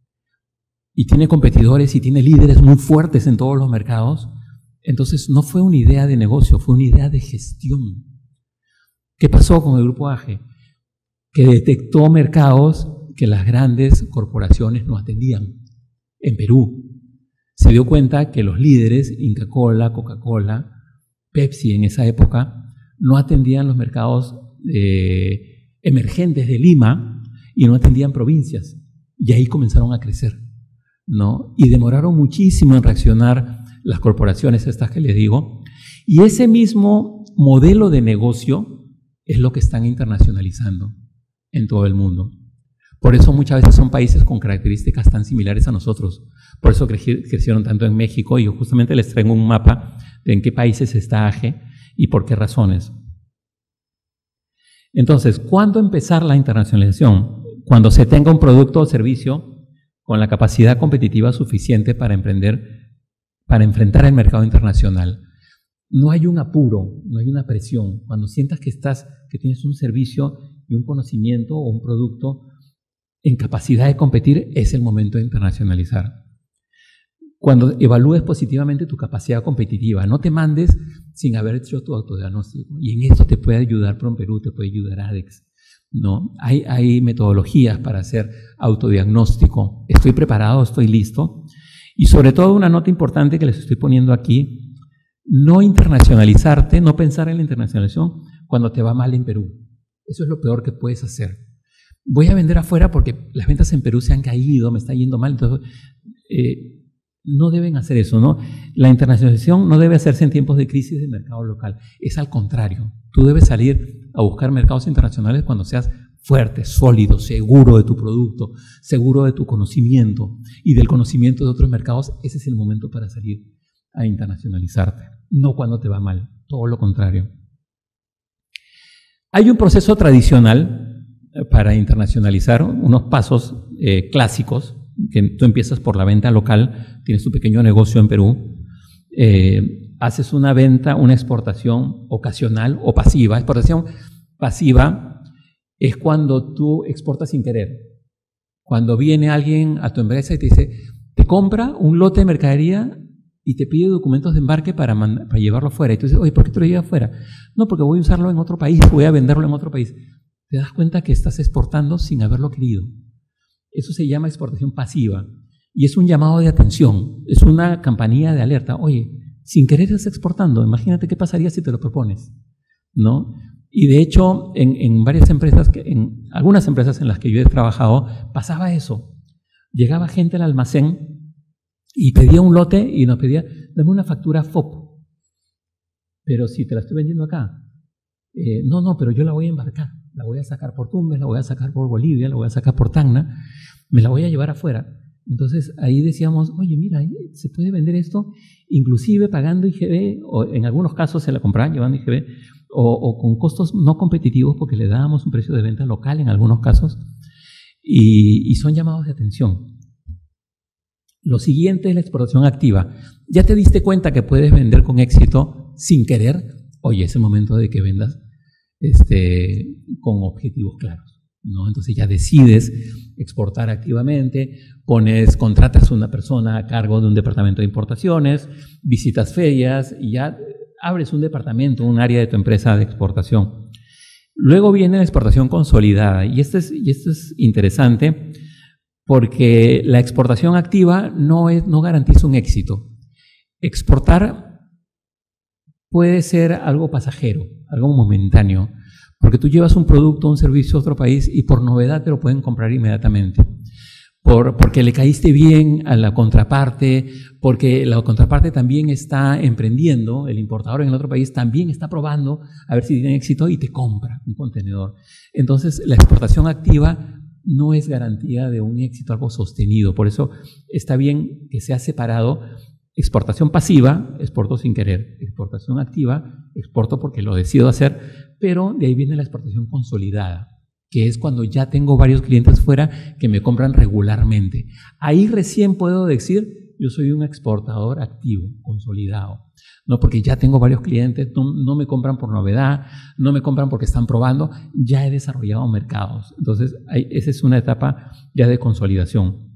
Speaker 1: Y tiene competidores y tiene líderes muy fuertes en todos los mercados. Entonces no fue una idea de negocio, fue una idea de gestión. ¿Qué pasó con el grupo A G E? Que detectó mercados que las grandes corporaciones no atendían. En Perú se dio cuenta que los líderes, Inca Kola, Coca-Cola, Pepsi en esa época, no atendían los mercados eh, emergentes de Lima y no atendían provincias. Y ahí comenzaron a crecer, ¿no? Y demoraron muchísimo en reaccionar las corporaciones estas que les digo. Y ese mismo modelo de negocio es lo que están internacionalizando en todo el mundo. Por eso muchas veces son países con características tan similares a nosotros. Por eso crecieron tanto en México, y yo justamente les traigo un mapa de en qué países está A G E y por qué razones. Entonces, ¿cuándo empezar la internacionalización? Cuando se tenga un producto o servicio con la capacidad competitiva suficiente para emprender, para enfrentar el mercado internacional. No hay un apuro, no hay una presión. Cuando sientas que estás, que tienes un servicio y un conocimiento o un producto en capacidad de competir, es el momento de internacionalizar. Cuando evalúes positivamente tu capacidad competitiva, no te mandes sin haber hecho tu autodiagnóstico. Y en esto te puede ayudar PROMPERÚ, te puede ayudar ADEX, ¿no? Hay, hay metodologías para hacer autodiagnóstico. Estoy preparado, estoy listo. Y sobre todo una nota importante que les estoy poniendo aquí, no internacionalizarte, no pensar en la internacionalización cuando te va mal en Perú. Eso es lo peor que puedes hacer. Voy a vender afuera porque las ventas en Perú se han caído, me está yendo mal, entonces eh, no deben hacer eso, ¿no? La internacionalización no debe hacerse en tiempos de crisis de mercado local, es al contrario. Tú debes salir a buscar mercados internacionales cuando seas fuerte, sólido, seguro de tu producto, seguro de tu conocimiento y del conocimiento de otros mercados. Ese es el momento para salir a internacionalizarte, no cuando te va mal, todo lo contrario. Hay un proceso tradicional para internacionalizar, unos pasos eh, clásicos, que tú empiezas por la venta local, tienes tu pequeño negocio en Perú, eh, haces una venta, una exportación ocasional o pasiva. Exportación pasiva es cuando tú exportas sin querer. Cuando viene alguien a tu empresa y te dice, te compra un lote de mercadería y te pide documentos de embarque para, para llevarlo afuera. Y tú dices, oye, ¿por qué te lo llevas afuera? No, porque voy a usarlo en otro país, voy a venderlo en otro país. Te das cuenta que estás exportando sin haberlo querido. Eso se llama exportación pasiva. Y es un llamado de atención, es una campanilla de alerta. Oye, sin querer estás exportando, imagínate qué pasaría si te lo propones, ¿no? Y de hecho, en, en varias empresas, que, en algunas empresas en las que yo he trabajado, pasaba eso. Llegaba gente al almacén y pedía un lote y nos pedía, dame una factura F O P. Pero si te la estoy vendiendo acá, eh, no, no, pero yo la voy a embarcar. La voy a sacar por Tumbes, la voy a sacar por Bolivia, la voy a sacar por Tacna, me la voy a llevar afuera. Entonces ahí decíamos, oye, mira, se puede vender esto inclusive pagando I G B, o en algunos casos se la compraban llevando I G B, o, o con costos no competitivos porque le dábamos un precio de venta local en algunos casos. y, y son llamados de atención. Lo siguiente es la exportación activa. Ya te diste cuenta que puedes vender con éxito sin querer. Oye, es el momento de que vendas este, con objetivos claros, ¿no? Entonces ya decides exportar activamente, pones, contratas a una persona a cargo de un departamento de importaciones, visitas ferias y ya abres un departamento, un área de tu empresa de exportación. Luego viene la exportación consolidada y esto es, y esto es interesante porque la exportación activa no, es, no garantiza un éxito. Exportar puede ser algo pasajero, algo momentáneo, porque tú llevas un producto, un servicio a otro país y por novedad te lo pueden comprar inmediatamente. Por, porque le caíste bien a la contraparte, porque la contraparte también está emprendiendo, el importador en el otro país también está probando a ver si tiene éxito y te compra un contenedor. Entonces, la exportación activa no es garantía de un éxito, algo sostenido. Por eso está bien que sea separado. Exportación pasiva, exporto sin querer. Exportación activa, exporto porque lo decido hacer, pero de ahí viene la exportación consolidada, que es cuando ya tengo varios clientes fuera que me compran regularmente. Ahí recién puedo decir, yo soy un exportador activo, consolidado. No porque ya tengo varios clientes, no, no me compran por novedad, no me compran porque están probando, ya he desarrollado mercados. Entonces, ahí, esa es una etapa ya de consolidación.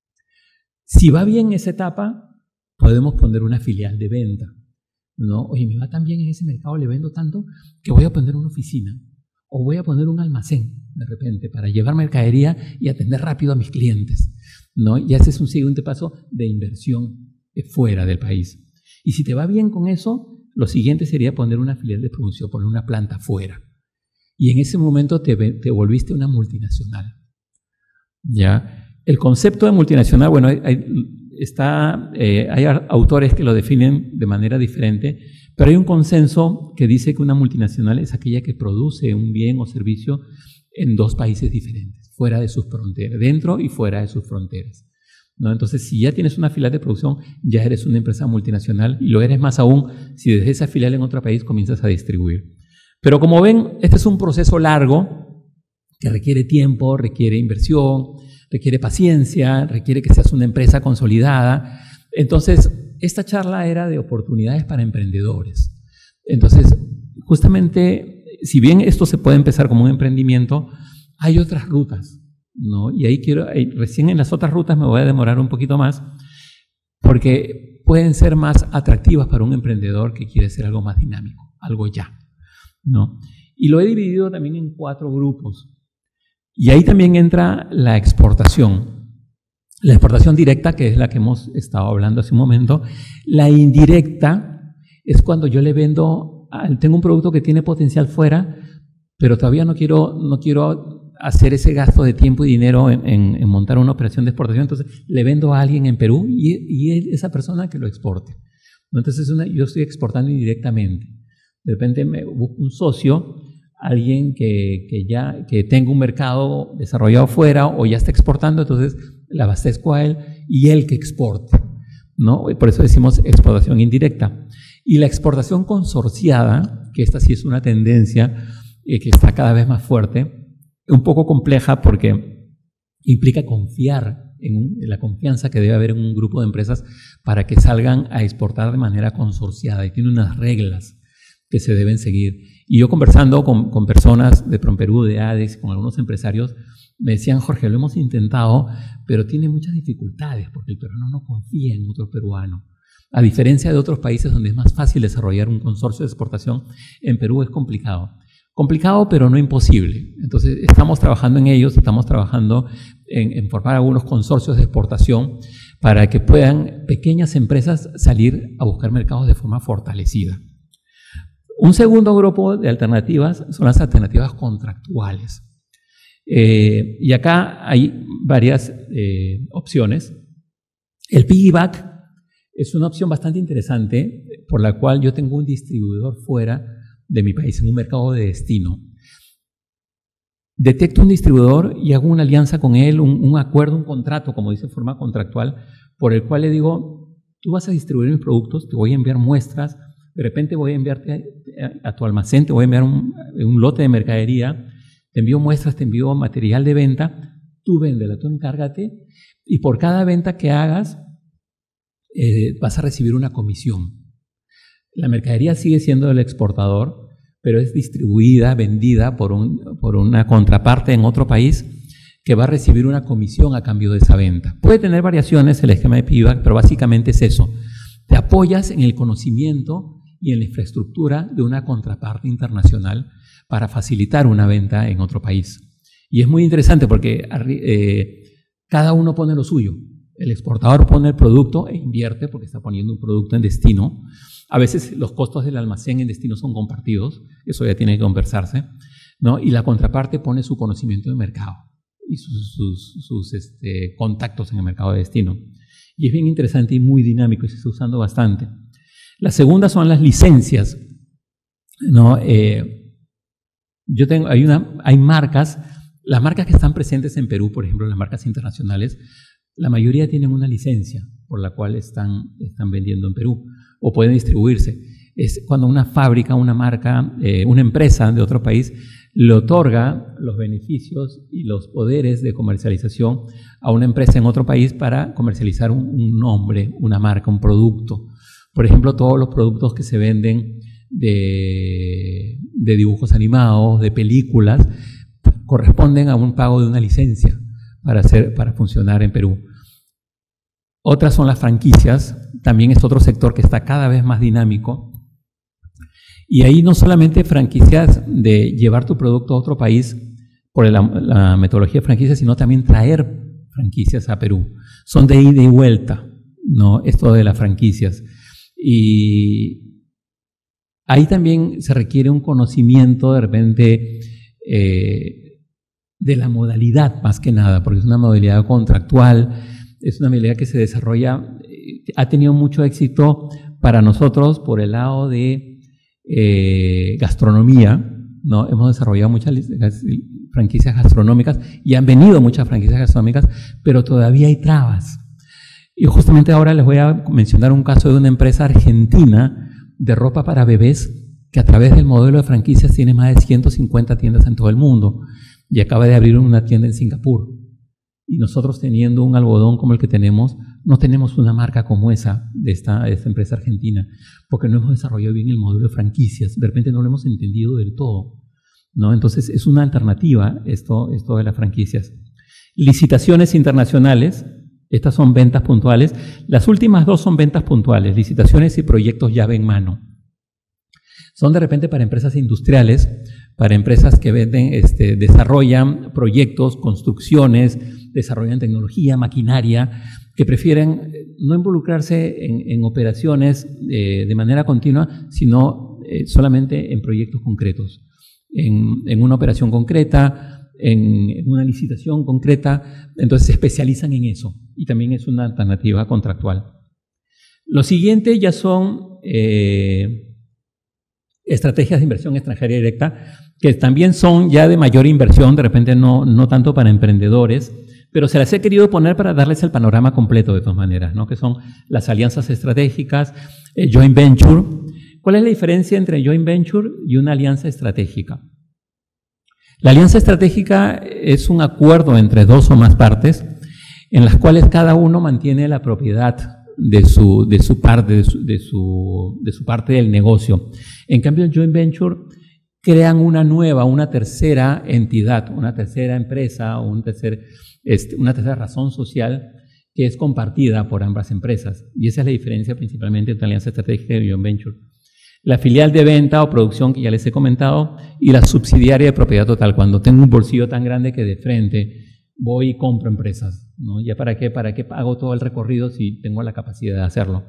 Speaker 1: Si va bien esa etapa, podemos poner una filial de venta, ¿no? Oye, me va tan bien en ese mercado, le vendo tanto que voy a poner una oficina o voy a poner un almacén de repente para llevar mercadería y atender rápido a mis clientes, ¿no? Y ese es un siguiente paso de inversión fuera del país. Y si te va bien con eso, lo siguiente sería poner una filial de producción, poner una planta fuera. Y en ese momento te, te volviste una multinacional, ¿ya? El concepto de multinacional, bueno, hay, hay Está, eh, hay autores que lo definen de manera diferente, pero hay un consenso que dice que una multinacional es aquella que produce un bien o servicio en dos países diferentes, fuera de sus fronteras, dentro y fuera de sus fronteras, ¿no? Entonces, si ya tienes una filial de producción, ya eres una empresa multinacional y lo eres más aún si desde esa filial en otro país comienzas a distribuir. Pero como ven, este es un proceso largo que requiere tiempo, requiere inversión, requiere paciencia, requiere que seas una empresa consolidada. Entonces, esta charla era de oportunidades para emprendedores. Entonces, justamente, si bien esto se puede empezar como un emprendimiento, hay otras rutas, ¿no? Y ahí quiero, ahí, recién en las otras rutas me voy a demorar un poquito más, porque pueden ser más atractivas para un emprendedor que quiere hacer algo más dinámico, algo ya, ¿no? Y lo he dividido también en cuatro grupos. Y ahí también entra la exportación. La exportación directa, que es la que hemos estado hablando hace un momento. La indirecta es cuando yo le vendo, tengo un producto que tiene potencial fuera, pero todavía no quiero, no quiero hacer ese gasto de tiempo y dinero en, en, en montar una operación de exportación. Entonces le vendo a alguien en Perú y, y es esa persona que lo exporte. Entonces es una, yo estoy exportando indirectamente. De repente me busco un socio, alguien que, que ya que tenga un mercado desarrollado fuera o ya está exportando, entonces le abastezco a él y él que exporte, ¿no? Por eso decimos exportación indirecta. Y la exportación consorciada, que esta sí es una tendencia eh, que está cada vez más fuerte, un poco compleja porque implica confiar en, en la confianza que debe haber en un grupo de empresas para que salgan a exportar de manera consorciada y tiene unas reglas que se deben seguir. Y yo conversando con, con personas de Promperú, de ADEX, con algunos empresarios, me decían, Jorge, lo hemos intentado, pero tiene muchas dificultades porque el peruano no confía en otro peruano. A diferencia de otros países donde es más fácil desarrollar un consorcio de exportación, en Perú es complicado. Complicado, pero no imposible. Entonces, estamos trabajando en ellos, estamos trabajando en, en formar algunos consorcios de exportación para que puedan pequeñas empresas salir a buscar mercados de forma fortalecida. Un segundo grupo de alternativas son las alternativas contractuales. Eh, y acá hay varias eh, opciones. El piggyback es una opción bastante interesante por la cual yo tengo un distribuidor fuera de mi país, en un mercado de destino. Detecto un distribuidor y hago una alianza con él, un, un acuerdo, un contrato, como dice, forma contractual, por el cual le digo, tú vas a distribuir mis productos, te voy a enviar muestras, de repente voy a enviarte a, a tu almacén, te voy a enviar un, un lote de mercadería, te envío muestras, te envío material de venta, tú véndela, tú encárgate, y por cada venta que hagas eh, vas a recibir una comisión. La mercadería sigue siendo del exportador, pero es distribuida, vendida por, un, por una contraparte en otro país que va a recibir una comisión a cambio de esa venta. Puede tener variaciones el esquema de piggyback, pero básicamente es eso. Te apoyas en el conocimiento y en la infraestructura de una contraparte internacional para facilitar una venta en otro país. Y es muy interesante porque eh, cada uno pone lo suyo. El exportador pone el producto e invierte porque está poniendo un producto en destino. A veces los costos del almacén en destino son compartidos, eso ya tiene que conversarse, ¿no? Y la contraparte pone su conocimiento de mercado y sus, sus, sus este, contactos en el mercado de destino. Y es bien interesante y muy dinámico y se está usando bastante. La segunda son las licencias, ¿no? Eh, yo tengo, hay, una, hay marcas, las marcas que están presentes en Perú, por ejemplo, las marcas internacionales, la mayoría tienen una licencia por la cual están, están vendiendo en Perú o pueden distribuirse. Es cuando una fábrica, una marca, eh, una empresa de otro país le otorga los beneficios y los poderes de comercialización a una empresa en otro país para comercializar un, un nombre, una marca, un producto. Por ejemplo, todos los productos que se venden de, de dibujos animados, de películas, corresponden a un pago de una licencia para, hacer, para funcionar en Perú. Otras son las franquicias, también es otro sector que está cada vez más dinámico. Y ahí no solamente franquicias de llevar tu producto a otro país por la, la metodología de franquicias, sino también traer franquicias a Perú. Son de ida y vuelta, ¿no? Esto de las franquicias. Y ahí también se requiere un conocimiento de repente eh, de la modalidad más que nada, porque es una modalidad contractual, es una modalidad que se desarrolla, eh, ha tenido mucho éxito para nosotros por el lado de eh, gastronomía, ¿no? Hemos desarrollado muchas franquicias gastronómicas y han venido muchas franquicias gastronómicas, pero todavía hay trabas. Y justamente ahora les voy a mencionar un caso de una empresa argentina de ropa para bebés que a través del modelo de franquicias tiene más de ciento cincuenta tiendas en todo el mundo y acaba de abrir una tienda en Singapur. Y nosotros teniendo un algodón como el que tenemos, no tenemos una marca como esa de esta, de esta empresa argentina, porque no hemos desarrollado bien el modelo de franquicias. De repente no lo hemos entendido del todo, ¿no? Entonces es una alternativa esto, esto de las franquicias. Licitaciones internacionales. Estas son ventas puntuales. Las últimas dos son ventas puntuales, licitaciones y proyectos llave en mano. Son de repente para empresas industriales, para empresas que venden, este, desarrollan proyectos, construcciones, desarrollan tecnología, maquinaria, que prefieren no involucrarse en, en operaciones eh, de manera continua, sino eh, solamente en proyectos concretos, en, en una operación concreta, en una licitación concreta, entonces se especializan en eso y también es una alternativa contractual. Lo siguiente ya son eh, estrategias de inversión extranjera directa, que también son ya de mayor inversión, de repente no, no tanto para emprendedores, pero se las he querido poner para darles el panorama completo de todas maneras, ¿no? Que son las alianzas estratégicas, eh, joint venture. ¿Cuál es la diferencia entre joint venture y una alianza estratégica? La alianza estratégica es un acuerdo entre dos o más partes en las cuales cada uno mantiene la propiedad de su, de su, parte, de su, de su, de su parte del negocio. En cambio, el joint venture crean una nueva, una tercera entidad, una tercera empresa, un tercer, este, una tercera razón social que es compartida por ambas empresas. Y esa es la diferencia principalmente entre alianza estratégica y joint venture. La filial de venta o producción que ya les he comentado y la subsidiaria de propiedad total, cuando tengo un bolsillo tan grande que de frente voy y compro empresas, ¿no? ¿Ya para qué? ¿Para qué hago todo el recorrido si tengo la capacidad de hacerlo?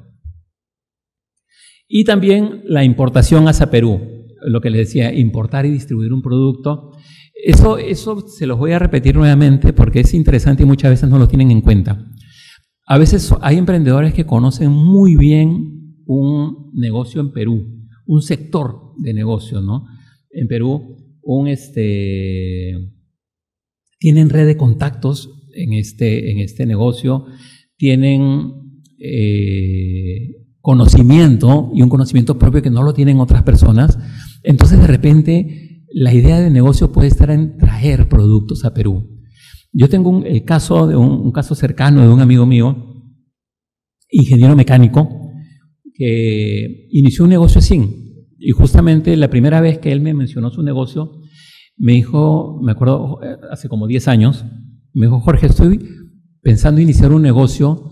Speaker 1: Y también la importación hacia Perú, lo que les decía, importar y distribuir un producto. Eso, eso se los voy a repetir nuevamente porque es interesante y muchas veces no lo tienen en cuenta. A veces hay emprendedores que conocen muy bien un negocio en Perú, un sector de negocio, ¿no? En Perú, un este, tienen red de contactos en este, en este negocio, tienen eh, conocimiento y un conocimiento propio que no lo tienen otras personas. Entonces, de repente, la idea de negocio puede estar en traer productos a Perú. Yo tengo un el caso de un, un caso cercano de un amigo mío, ingeniero mecánico, que inició un negocio así. Y justamente la primera vez que él me mencionó su negocio, me dijo, me acuerdo, hace como diez años, me dijo, Jorge, estoy pensando en iniciar un negocio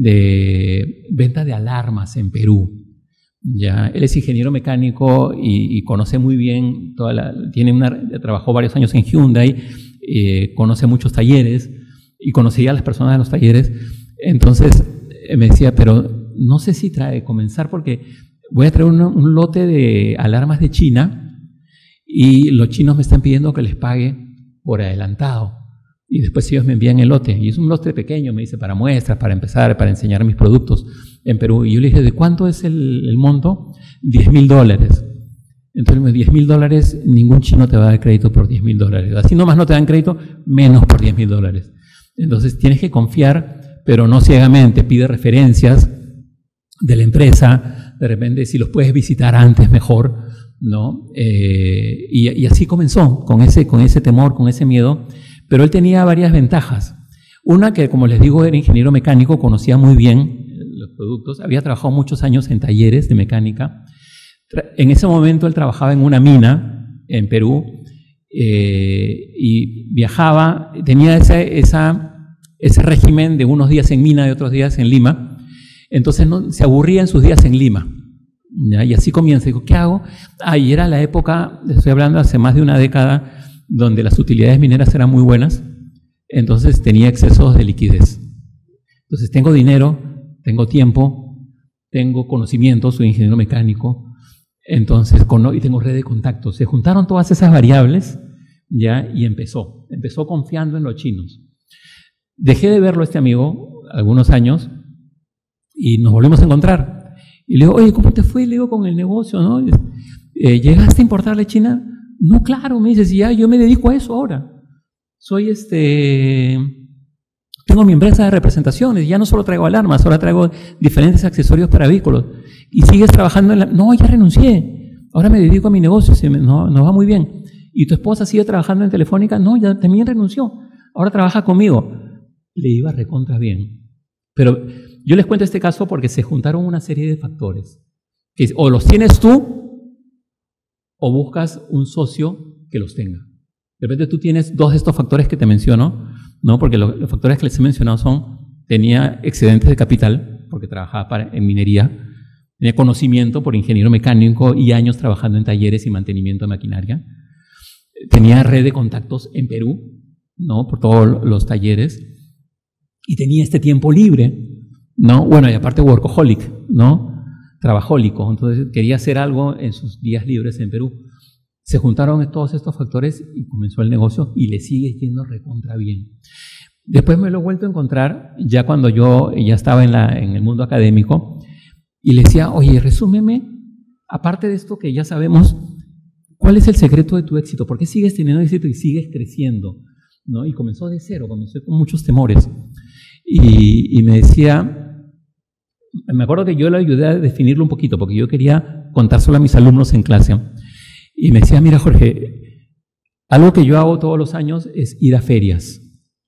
Speaker 1: de venta de alarmas en Perú. Ya, él es ingeniero mecánico y, y conoce muy bien, toda la, tiene una, trabajó varios años en Hyundai, eh, conoce muchos talleres y conocía a las personas de los talleres. Entonces eh, me decía, pero no sé si trae comenzar porque voy a traer un, un lote de alarmas de China y los chinos me están pidiendo que les pague por adelantado. Y después ellos me envían el lote. Y es un lote pequeño, me dice, para muestras, para empezar, para enseñar mis productos en Perú. Y yo le dije, ¿de cuánto es el, el monto? diez mil dólares. Entonces, me diez mil dólares, ningún chino te va a dar crédito por diez mil dólares. Así nomás no te dan crédito, menos por diez mil dólares. Entonces, tienes que confiar, pero no ciegamente. Pide referencias de la empresa. De repente, si los puedes visitar antes, mejor, ¿no? Eh, y, y así comenzó, con ese, con ese temor, con ese miedo. Pero él tenía varias ventajas. Una que, como les digo, era ingeniero mecánico, conocía muy bien los productos, había trabajado muchos años en talleres de mecánica. En ese momento él trabajaba en una mina en Perú eh, y viajaba, tenía ese, esa, ese régimen de unos días en mina y otros días en Lima. Entonces no, se aburría en sus días en Lima. ¿Ya? Y así comienza. Digo, ¿qué hago? Ah, y era la época, estoy hablando hace más de una década, donde las utilidades mineras eran muy buenas, entonces tenía excesos de liquidez. Entonces tengo dinero, tengo tiempo, tengo conocimiento, soy ingeniero mecánico, entonces con, y tengo red de contactos. Se juntaron todas esas variables, ya, y empezó. Empezó confiando en los chinos. Dejé de verlo a este amigo algunos años y nos volvimos a encontrar. Y le digo, oye, ¿cómo te fue? Le digo, con el negocio, ¿no? Eh, ¿Llegaste a importarle a China? No, claro, me dice, si ya yo me dedico a eso ahora. Soy este, tengo mi empresa de representaciones, ya no solo traigo alarmas, ahora traigo diferentes accesorios para vehículos. ¿Y sigues trabajando en la...? No, ya renuncié, ahora me dedico a mi negocio, se me, no, nos va muy bien. ¿Y tu esposa sigue trabajando en Telefónica? No, ya también renunció, ahora trabaja conmigo. Le iba recontra bien. Pero yo les cuento este caso porque se juntaron una serie de factores. Que o los tienes tú, o buscas un socio que los tenga. De repente tú tienes dos de estos factores que te menciono, ¿no? Porque lo, los factores que les he mencionado son, tenía excedentes de capital, porque trabajaba para, en minería, tenía conocimiento por ingeniero mecánico y años trabajando en talleres y mantenimiento de maquinaria, tenía red de contactos en Perú, ¿no? Por todos los talleres, y tenía este tiempo libre, ¿no? Bueno, y aparte workaholic, ¿no? Trabajólico, entonces quería hacer algo en sus días libres en Perú. Se juntaron todos estos factores y comenzó el negocio y le sigue yendo recontra bien. Después me lo he vuelto a encontrar ya cuando yo ya estaba en, la, en el mundo académico y le decía, oye, resúmeme, aparte de esto que ya sabemos, ¿cuál es el secreto de tu éxito? ¿Por qué sigues teniendo éxito y sigues creciendo? ¿No? Y comenzó de cero, comenzó con muchos temores. Y, y me decía... Me acuerdo que yo le ayudé a definirlo un poquito, porque yo quería contárselo a mis alumnos en clase. Y me decía, mira Jorge, algo que yo hago todos los años es ir a ferias.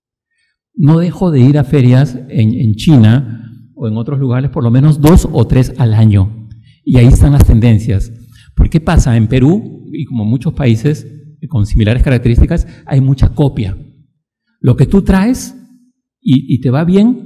Speaker 1: No dejo de ir a ferias en, en China o en otros lugares, por lo menos dos o tres al año. Y ahí están las tendencias. ¿Por qué pasa? En Perú, y como en muchos países con similares características, hay mucha copia. Lo que tú traes y, y te va bien,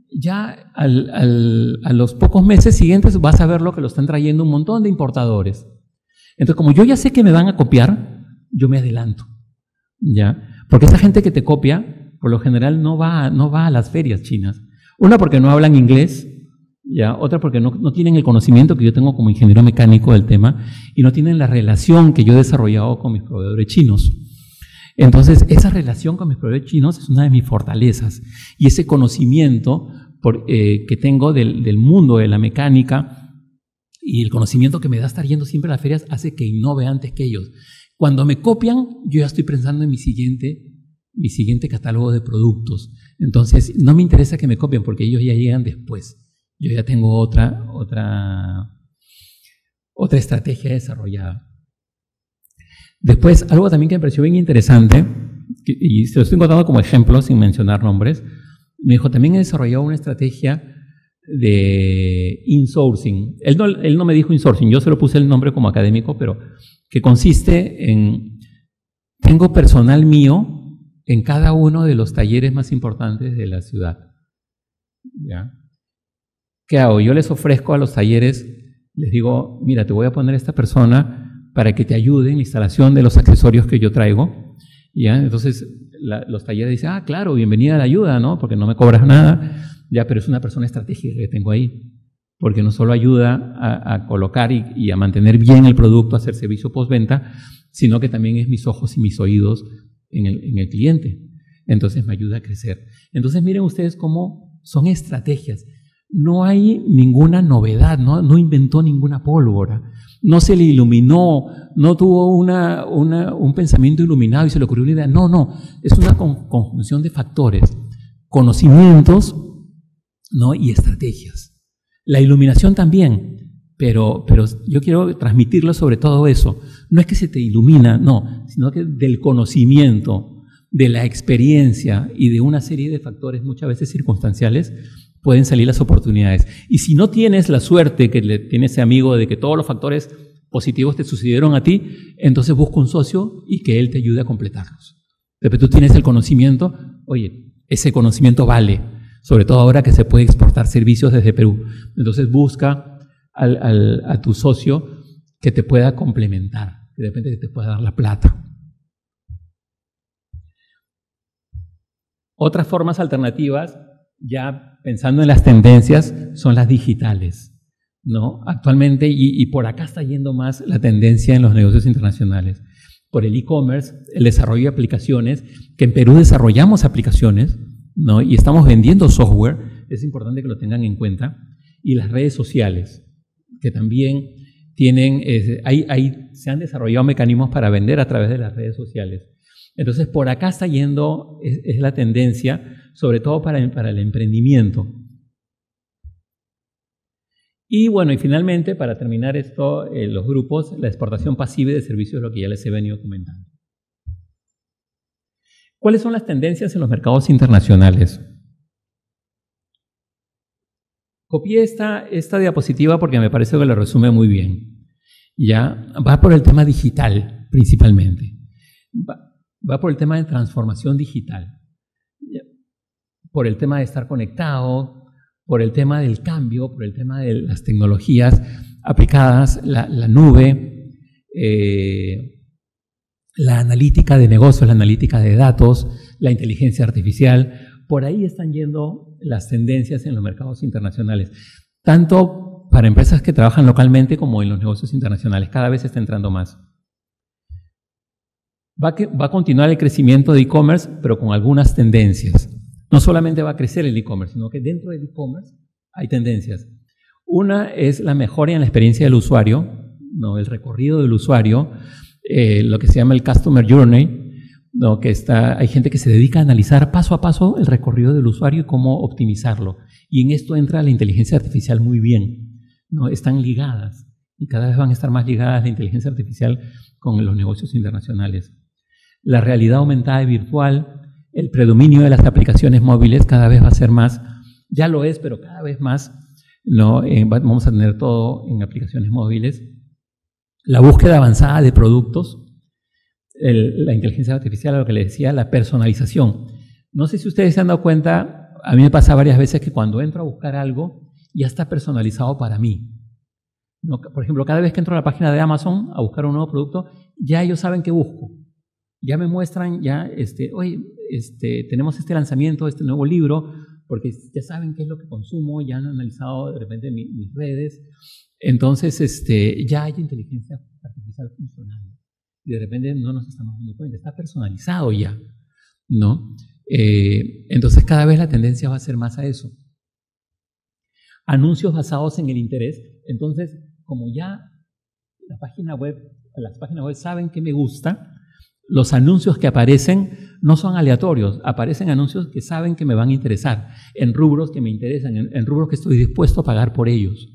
Speaker 1: ya al, al, a los pocos meses siguientes vas a ver lo que lo están trayendo un montón de importadores. Entonces, como yo ya sé que me van a copiar, yo me adelanto, ¿ya? Porque esa gente que te copia, por lo general no va, no va a las ferias chinas. Una, porque no hablan inglés, ¿ya? Otra, porque no, no tienen el conocimiento que yo tengo como ingeniero mecánico del tema y no tienen la relación que yo he desarrollado con mis proveedores chinos. Entonces, esa relación con mis proveedores chinos es una de mis fortalezas y ese conocimiento por, eh, que tengo del, del mundo de la mecánica y el conocimiento que me da estar yendo siempre a las ferias hace que innove antes que ellos. Cuando me copian, yo ya estoy pensando en mi siguiente, mi siguiente catálogo de productos. Entonces, no me interesa que me copien porque ellos ya llegan después. Yo ya tengo otra, otra, otra estrategia desarrollada. Después, algo también que me pareció bien interesante, y se lo estoy contando como ejemplo sin mencionar nombres, me dijo, también he desarrollado una estrategia de insourcing. Él no, él no me dijo insourcing, yo se lo puse el nombre como académico, pero que consiste en, tengo personal mío en cada uno de los talleres más importantes de la ciudad. ¿Ya? ¿Qué hago? Yo les ofrezco a los talleres, les digo, mira, te voy a poner a esta persona para que te ayude en la instalación de los accesorios que yo traigo. ¿Ya? Entonces, la, los talleres dicen, ah, claro, bienvenida a la ayuda, ¿no? Porque no me cobras nada. Ya, pero es una persona estratégica que tengo ahí, porque no solo ayuda a, a colocar y, y a mantener bien el producto, a hacer servicio postventa, sino que también es mis ojos y mis oídos en el, en el cliente. Entonces me ayuda a crecer. Entonces miren ustedes cómo son estrategias. No hay ninguna novedad, no, no inventó ninguna pólvora, no se le iluminó, no tuvo una, una, un pensamiento iluminado y se le ocurrió una idea. No, no, es una con, conjunción de factores, conocimientos, ¿no? Y estrategias. La iluminación también, pero, pero yo quiero transmitirlo sobre todo eso. No es que se te ilumina, no, sino que del conocimiento, de la experiencia y de una serie de factores muchas veces circunstanciales pueden salir las oportunidades. Y si no tienes la suerte que le tiene ese amigo de que todos los factores positivos te sucedieron a ti, entonces busca un socio y que él te ayude a completarlos. Pero tú tienes el conocimiento, oye, ese conocimiento vale, sobre todo ahora que se puede exportar servicios desde Perú. Entonces busca al, al, a tu socio que te pueda complementar, que de repente te pueda dar la plata. Otras formas alternativas, ya pensando en las tendencias, son las digitales, ¿no? Actualmente, y, y por acá está yendo más la tendencia en los negocios internacionales. Por el e-commerce, el desarrollo de aplicaciones, que en Perú desarrollamos aplicaciones, ¿no? Y estamos vendiendo software, es importante que lo tengan en cuenta, y las redes sociales, que también tienen, eh, hay, hay, se han desarrollado mecanismos para vender a través de las redes sociales. Entonces, por acá está yendo, es, es la tendencia, sobre todo para, para el emprendimiento. Y bueno, y finalmente, para terminar esto, eh, los grupos, la exportación pasiva de servicios, lo que ya les he venido comentando. ¿Cuáles son las tendencias en los mercados internacionales? Copié esta, esta diapositiva porque me parece que lo resume muy bien. Ya va por el tema digital, principalmente. Va, va por el tema de transformación digital. Ya, por el tema de estar conectado, por el tema del cambio, por el tema de las tecnologías aplicadas, la, la nube, eh, la analítica de negocios, la analítica de datos, la inteligencia artificial. Por ahí están yendo las tendencias en los mercados internacionales, tanto para empresas que trabajan localmente como en los negocios internacionales. Cada vez está entrando más. Va, que, va a continuar el crecimiento de e-commerce, pero con algunas tendencias. No solamente va a crecer el e-commerce, sino que dentro del e-commerce hay tendencias. Una es la mejora en la experiencia del usuario, ¿no? El recorrido del usuario, eh, lo que se llama el Customer Journey, ¿no? Que está, hay gente que se dedica a analizar paso a paso el recorrido del usuario y cómo optimizarlo. Y en esto entra la inteligencia artificial muy bien, ¿no? Están ligadas y cada vez van a estar más ligadas la inteligencia artificial con los negocios internacionales. La realidad aumentada y virtual, el predominio de las aplicaciones móviles cada vez va a ser más, ya lo es, pero cada vez más, ¿no? Eh, vamos a tener todo en aplicaciones móviles. La búsqueda avanzada de productos, el, la inteligencia artificial, lo que les decía, la personalización. No sé si ustedes se han dado cuenta, a mí me pasa varias veces que cuando entro a buscar algo, ya está personalizado para mí. ¿No? Por ejemplo, cada vez que entro a la página de Amazon a buscar un nuevo producto, ya ellos saben qué busco. Ya me muestran, ya, este, oye, este, tenemos este lanzamiento, este nuevo libro, porque ya saben qué es lo que consumo, ya han analizado de repente mi, mis redes. Entonces, este, ya hay inteligencia artificial funcionando. Y de repente no nos estamos dando cuenta, está personalizado ya, ¿no? Eh, entonces, cada vez la tendencia va a ser más a eso. Anuncios basados en el interés. Entonces, como ya la página web, las páginas web saben qué me gusta, los anuncios que aparecen no son aleatorios, aparecen anuncios que saben que me van a interesar, en rubros que me interesan, en, en rubros que estoy dispuesto a pagar por ellos.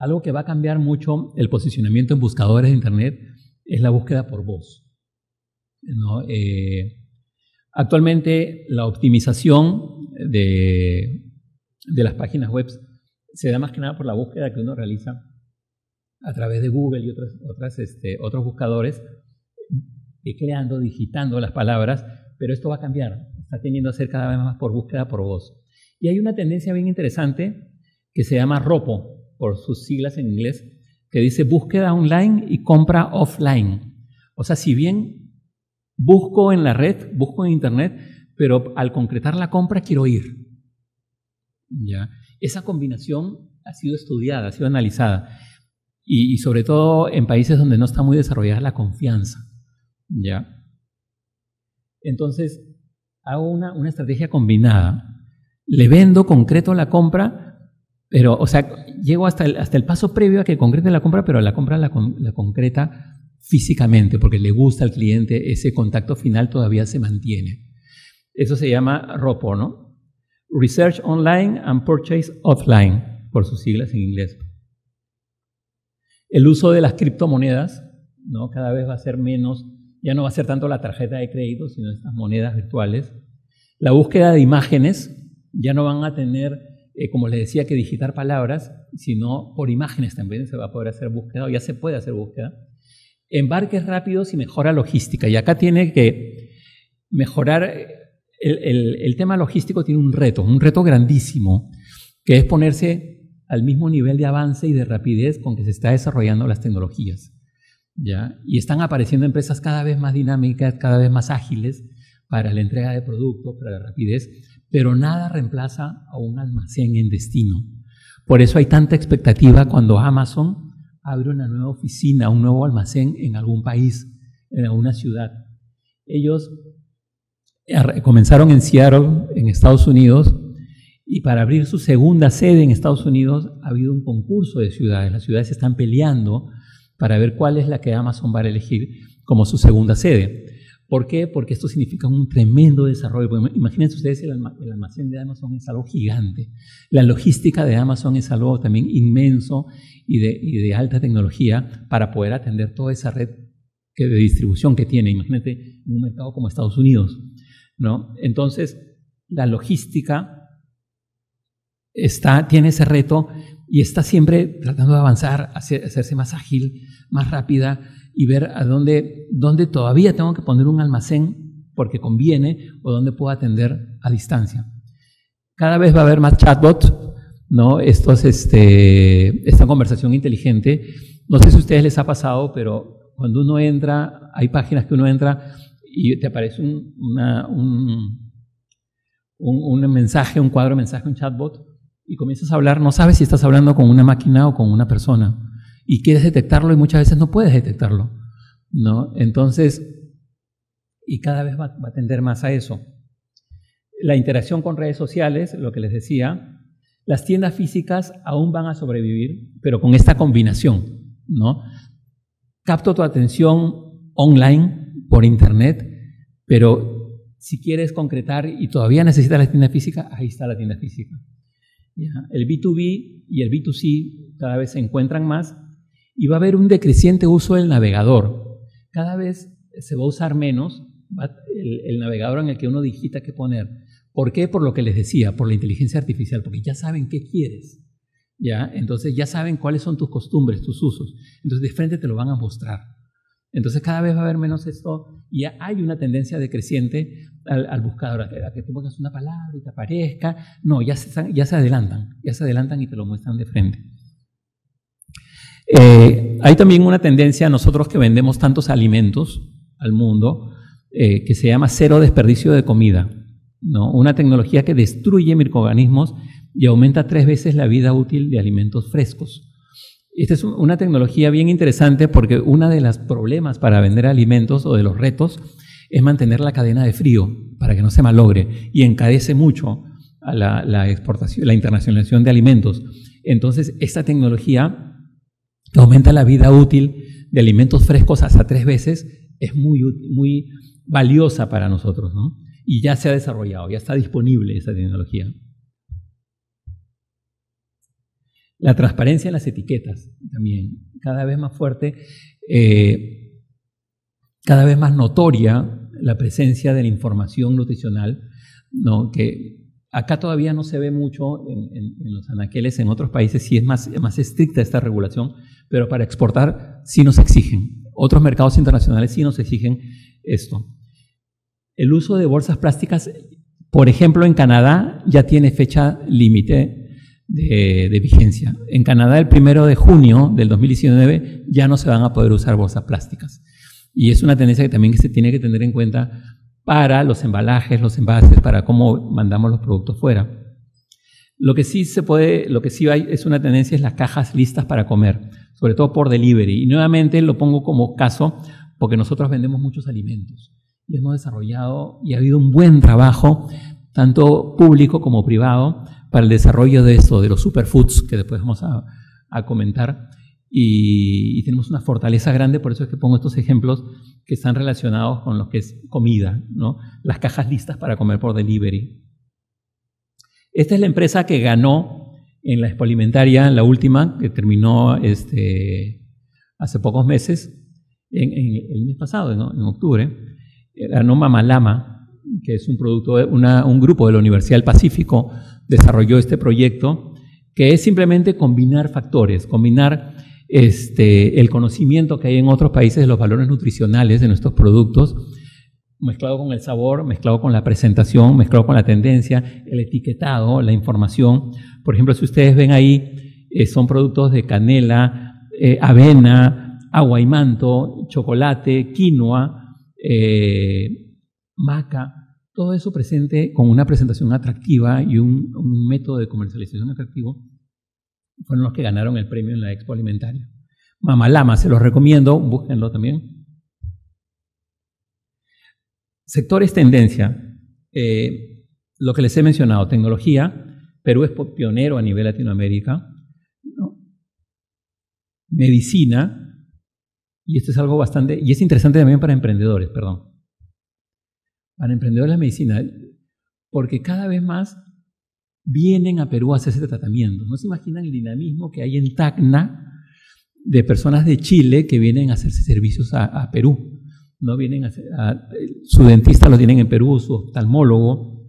Speaker 1: algo que va a cambiar mucho el posicionamiento en buscadores de Internet es la búsqueda por voz, ¿no? Eh, actualmente la optimización de, de las páginas web se da más que nada por la búsqueda que uno realiza a través de Google y otras, otras, este, otros buscadores, tecleando, digitando las palabras, pero esto va a cambiar, está tendiendo a ser cada vez más por búsqueda por voz. Y hay una tendencia bien interesante que se llama ROPO, por sus siglas en inglés, que dice búsqueda online y compra offline. O sea, si bien busco en la red, busco en Internet, pero al concretar la compra quiero ir. ¿Ya? Esa combinación ha sido estudiada, ha sido analizada, y, y sobre todo en países donde no está muy desarrollada la confianza. ¿Ya? Entonces, hago una, una estrategia combinada. Le vendo, concreto la compra, pero, o sea, llego hasta el, hasta el paso previo a que concrete la compra, pero la compra la, la concreta físicamente, porque le gusta al cliente, ese contacto final todavía se mantiene. Eso se llama ROPO, ¿no? Research Online and Purchase Offline, por sus siglas en inglés. El uso de las criptomonedas, ¿no? Cada vez va a ser menos, ya no va a ser tanto la tarjeta de crédito, sino estas monedas virtuales. La búsqueda de imágenes, ya no van a tener, eh, como les decía, que digitar palabras, sino por imágenes también se va a poder hacer búsqueda, o ya se puede hacer búsqueda. Embarques rápidos y mejora logística. Y acá tiene que mejorar, el, el, el tema logístico tiene un reto, un reto grandísimo, que es ponerse al mismo nivel de avance y de rapidez con que se está desarrollando las tecnologías. ¿Ya? Y están apareciendo empresas cada vez más dinámicas, cada vez más ágiles para la entrega de productos, para la rapidez, pero nada reemplaza a un almacén en destino. Por eso hay tanta expectativa cuando Amazon abre una nueva oficina, un nuevo almacén en algún país, en alguna ciudad. Ellos comenzaron en Seattle, en Estados Unidos, y para abrir su segunda sede en Estados Unidos ha habido un concurso de ciudades. Las ciudades se están peleando para ver cuál es la que Amazon va a elegir como su segunda sede. ¿Por qué? Porque esto significa un tremendo desarrollo. Porque imagínense ustedes, el, alma, el almacén de Amazon es algo gigante. La logística de Amazon es algo también inmenso y de, y de alta tecnología para poder atender toda esa red que, de distribución que tiene. Imagínate en un mercado como Estados Unidos, ¿no? Entonces, la logística está, tiene ese reto y está siempre tratando de avanzar, hacer, hacerse más ágil, más rápida, y ver a dónde, dónde todavía tengo que poner un almacén porque conviene o dónde puedo atender a distancia. Cada vez va a haber más chatbots, ¿no? Estos, este, esta conversación inteligente. No sé si a ustedes les ha pasado, pero cuando uno entra, hay páginas que uno entra y te aparece un, una, un, un, un mensaje, un cuadro de mensaje, un chatbot, y comienzas a hablar, no sabes si estás hablando con una máquina o con una persona. Y quieres detectarlo y muchas veces no puedes detectarlo, ¿no? Entonces, y cada vez va, va a tender más a eso. La interacción con redes sociales, lo que les decía, las tiendas físicas aún van a sobrevivir, pero con esta combinación, ¿no? Capto tu atención online, por internet, pero si quieres concretar y todavía necesitas la tienda física, ahí está la tienda física. ¿Ya? El B dos B y el B dos C cada vez se encuentran más y va a haber un decreciente uso del navegador. Cada vez se va a usar menos el, el navegador en el que uno digita qué poner. ¿Por qué? Por lo que les decía, por la inteligencia artificial, porque ya saben qué quieres, ¿ya? Entonces ya saben cuáles son tus costumbres, tus usos. Entonces de frente te lo van a mostrar. Entonces cada vez va a haber menos esto y ya hay una tendencia decreciente al, al buscador, a que, a que tú pongas una palabra y te aparezca. No, ya se, ya se adelantan, ya se adelantan y te lo muestran de frente. Eh, hay también una tendencia, nosotros que vendemos tantos alimentos al mundo, eh, que se llama cero desperdicio de comida, ¿no? Una tecnología que destruye microorganismos y aumenta tres veces la vida útil de alimentos frescos. Esta es una tecnología bien interesante porque uno de los problemas para vender alimentos o de los retos es mantener la cadena de frío para que no se malogre y encarece mucho a la, la exportación, la internacionalización de alimentos. Entonces, esta tecnología que aumenta la vida útil de alimentos frescos hasta tres veces es muy, muy valiosa para nosotros, ¿no? Y ya se ha desarrollado, ya está disponible esa tecnología. La transparencia en las etiquetas también, cada vez más fuerte, eh, cada vez más notoria la presencia de la información nutricional, ¿no? Que acá todavía no se ve mucho en, en, en los anaqueles, en otros países sí es más, más estricta esta regulación, pero para exportar sí nos exigen. Otros mercados internacionales sí nos exigen esto. El uso de bolsas plásticas, por ejemplo, en Canadá ya tiene fecha límite de, de vigencia. En Canadá, el primero de junio del dos mil diecinueve, ya no se van a poder usar bolsas plásticas. Y es una tendencia que también se tiene que tener en cuenta para los embalajes, los envases, para cómo mandamos los productos fuera. Lo que sí se puede, lo que sí hay es una tendencia es las cajas listas para comer, sobre todo por delivery. Y nuevamente lo pongo como caso porque nosotros vendemos muchos alimentos y hemos desarrollado y ha habido un buen trabajo, tanto público como privado, para el desarrollo de esto, de los superfoods, que después vamos a, a comentar. Y, y tenemos una fortaleza grande, por eso es que pongo estos ejemplos que están relacionados con lo que es comida, ¿no? Las cajas listas para comer por delivery. Esta es la empresa que ganó en la Expo Alimentaria, la última, que terminó este, hace pocos meses, en, en el mes pasado, ¿no? En octubre. Ganó Mamalama, que es un, producto de una, un grupo de la Universidad del Pacífico, desarrolló este proyecto, que es simplemente combinar factores, combinar Este, el conocimiento que hay en otros países de los valores nutricionales de nuestros productos, mezclado con el sabor, mezclado con la presentación, mezclado con la tendencia, el etiquetado, la información. Por ejemplo, si ustedes ven ahí, eh, son productos de canela, eh, avena, agua y manto, chocolate, quinoa, eh, maca, todo eso presente con una presentación atractiva y un, un método de comercialización atractivo. Fueron los que ganaron el premio en la Expo Alimentaria. Mamalama, se los recomiendo, búsquenlo también. Sectores tendencia. Eh, lo que les he mencionado, tecnología. Perú es pionero a nivel Latinoamérica, ¿no? Medicina, y esto es algo bastante, y es interesante también para emprendedores, perdón. Para emprendedores la medicina, porque cada vez más vienen a Perú a hacer ese tratamiento. No se imaginan el dinamismo que hay en Tacna de personas de Chile que vienen a hacerse servicios a, a Perú. No vienen a, hacer, a su dentista lo tienen en Perú, su oftalmólogo,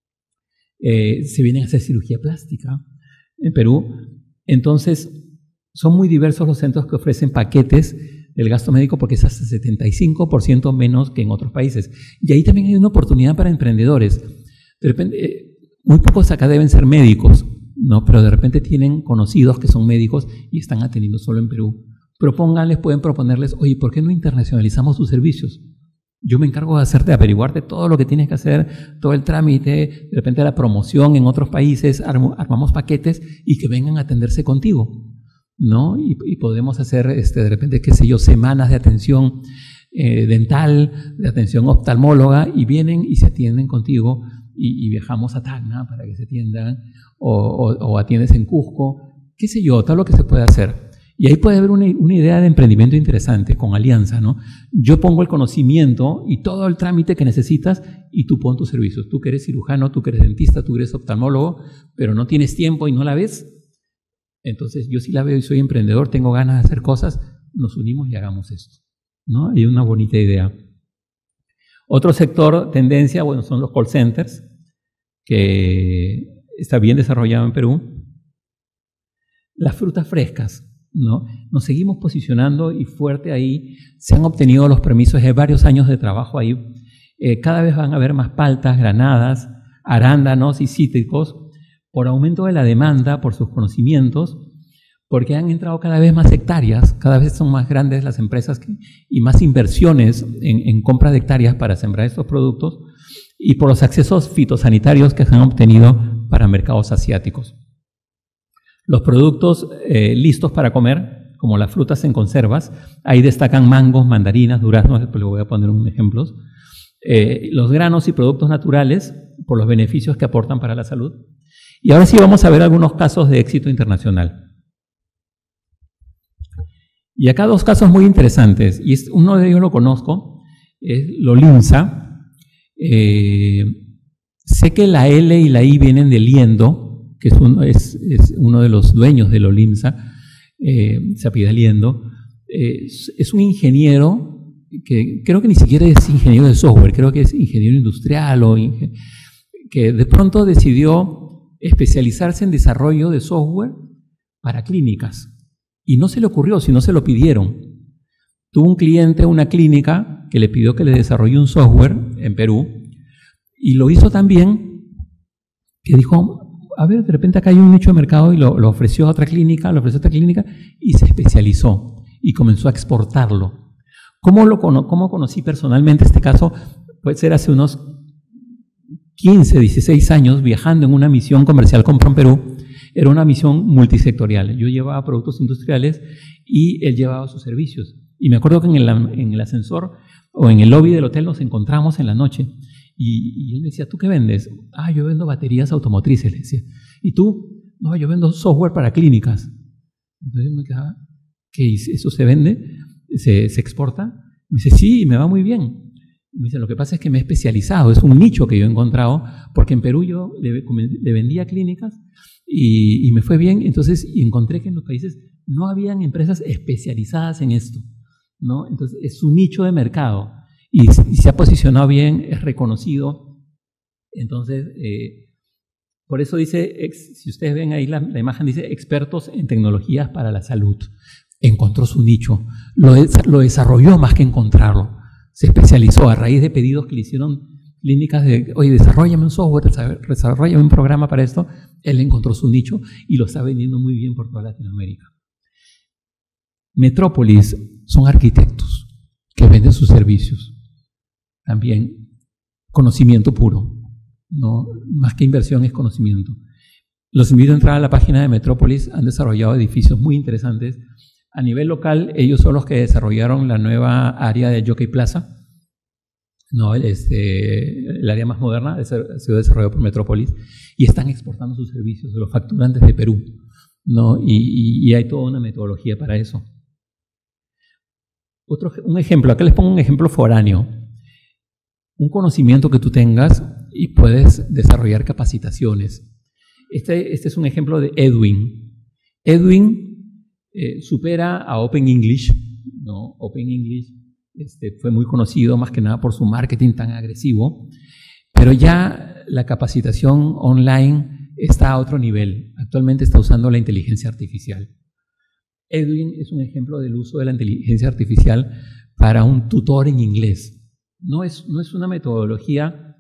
Speaker 1: eh, se vienen a hacer cirugía plástica en Perú. Entonces, son muy diversos los centros que ofrecen paquetes del gasto médico porque es hasta setenta y cinco por ciento menos que en otros países. Y ahí también hay una oportunidad para emprendedores. De repente, eh, muy pocos acá deben ser médicos, ¿no? Pero de repente tienen conocidos que son médicos y están atendiendo solo en Perú. Propónganles, pueden proponerles, oye, ¿por qué no internacionalizamos sus servicios? Yo me encargo de hacerte, de averiguarte todo lo que tienes que hacer, todo el trámite, de repente la promoción en otros países, arm, armamos paquetes y que vengan a atenderse contigo, ¿no? Y, y podemos hacer, este, de repente, qué sé yo, semanas de atención eh, dental, de atención oftalmóloga, y vienen y se atienden contigo. Y, y viajamos a Tacna para que se atiendan, o, o, o atiendes en Cusco, qué sé yo, todo lo que se puede hacer. Y ahí puede haber una, una idea de emprendimiento interesante con alianza, ¿no? Yo pongo el conocimiento y todo el trámite que necesitas y tú pon tus servicios. Tú que eres cirujano, tú que eres dentista, tú que eres oftalmólogo, pero no tienes tiempo y no la ves. Entonces yo sí la veo y soy emprendedor, tengo ganas de hacer cosas, nos unimos y hagamos esto, ¿no? Hay una bonita idea. Otro sector, tendencia, bueno, son los call centers, que está bien desarrollado en Perú. Las frutas frescas, ¿no? Nos seguimos posicionando y fuerte ahí. Se han obtenido los permisos de varios años de trabajo ahí. Eh, cada vez van a haber más paltas, granadas, arándanos y cítricos por aumento de la demanda, por sus conocimientos, porque han entrado cada vez más hectáreas, cada vez son más grandes las empresas que, y más inversiones en, en compra de hectáreas para sembrar estos productos, y por los accesos fitosanitarios que se han obtenido para mercados asiáticos. Los productos eh, listos para comer, como las frutas en conservas, ahí destacan mangos, mandarinas, duraznos, después les voy a poner unos ejemplos, eh, los granos y productos naturales, por los beneficios que aportan para la salud. Y ahora sí vamos a ver algunos casos de éxito internacional. Y acá dos casos muy interesantes, y es, uno de ellos lo conozco, es Lolinsa. Eh, sé que la L y la I vienen de liendo, que es uno, es, es uno de los dueños del Olimsa, eh, se apellida Liendo, eh, es, es un ingeniero que creo que ni siquiera es ingeniero de software, creo que es ingeniero industrial, o inge que de pronto decidió especializarse en desarrollo de software para clínicas. Y no se le ocurrió, sino se lo pidieron. Tuvo un cliente, una clínica, que le pidió que le desarrolle un software en Perú, y lo hizo tan bien que dijo, a ver, de repente acá hay un nicho de mercado, y lo, lo ofreció a otra clínica, lo ofreció a otra clínica, y se especializó, y comenzó a exportarlo. ¿Cómo, lo cono cómo conocí personalmente este caso? Puede ser hace unos quince, dieciséis años, viajando en una misión comercial con PROMPERÚ. Era una misión multisectorial. Yo llevaba productos industriales y él llevaba sus servicios. Y me acuerdo que en el, en el ascensor o en el lobby del hotel nos encontramos en la noche. Y, y él me decía, ¿tú qué vendes? Ah, yo vendo baterías automotrices, le decía. ¿Y tú? No, yo vendo software para clínicas. Entonces me quedaba, ¿qué? ¿Eso se vende? ¿Se, se exporta? Me dice, sí, me va muy bien. Me dice, lo que pasa es que me he especializado. Es un nicho que yo he encontrado, porque en Perú yo le, le vendía clínicas y, y me fue bien. Entonces encontré que en los países no habían empresas especializadas en esto, ¿no? Entonces es un nicho de mercado y, y se ha posicionado bien, es reconocido. Entonces, eh, por eso dice, ex, si ustedes ven ahí la, la imagen, dice expertos en tecnologías para la salud. Encontró su nicho, lo, lo desarrolló más que encontrarlo. Se especializó a raíz de pedidos que le hicieron clínicas de, oye, desarróllame un software, desarróllame un programa para esto. Él encontró su nicho y lo está vendiendo muy bien por toda Latinoamérica. Metrópolis son arquitectos que venden sus servicios. También conocimiento puro, ¿no? Más que inversión es conocimiento. Los invito a entrar a la página de Metrópolis. Han desarrollado edificios muy interesantes. A nivel local, ellos son los que desarrollaron la nueva área de Jockey Plaza, ¿no? Este, el área más moderna ha sido desarrollada por Metrópolis, y están exportando sus servicios, los facturan desde Perú, ¿no? Y, y, y hay toda una metodología para eso. Otro, un ejemplo, acá les pongo un ejemplo foráneo. Un conocimiento que tú tengas y puedes desarrollar capacitaciones. Este, este es un ejemplo de Edwin. Edwin Eh, supera a Open English, ¿no? Open English este, fue muy conocido más que nada por su marketing tan agresivo, pero ya la capacitación online está a otro nivel. Actualmente está usando la inteligencia artificial. Edwin es un ejemplo del uso de la inteligencia artificial para un tutor en inglés. No es, no es una metodología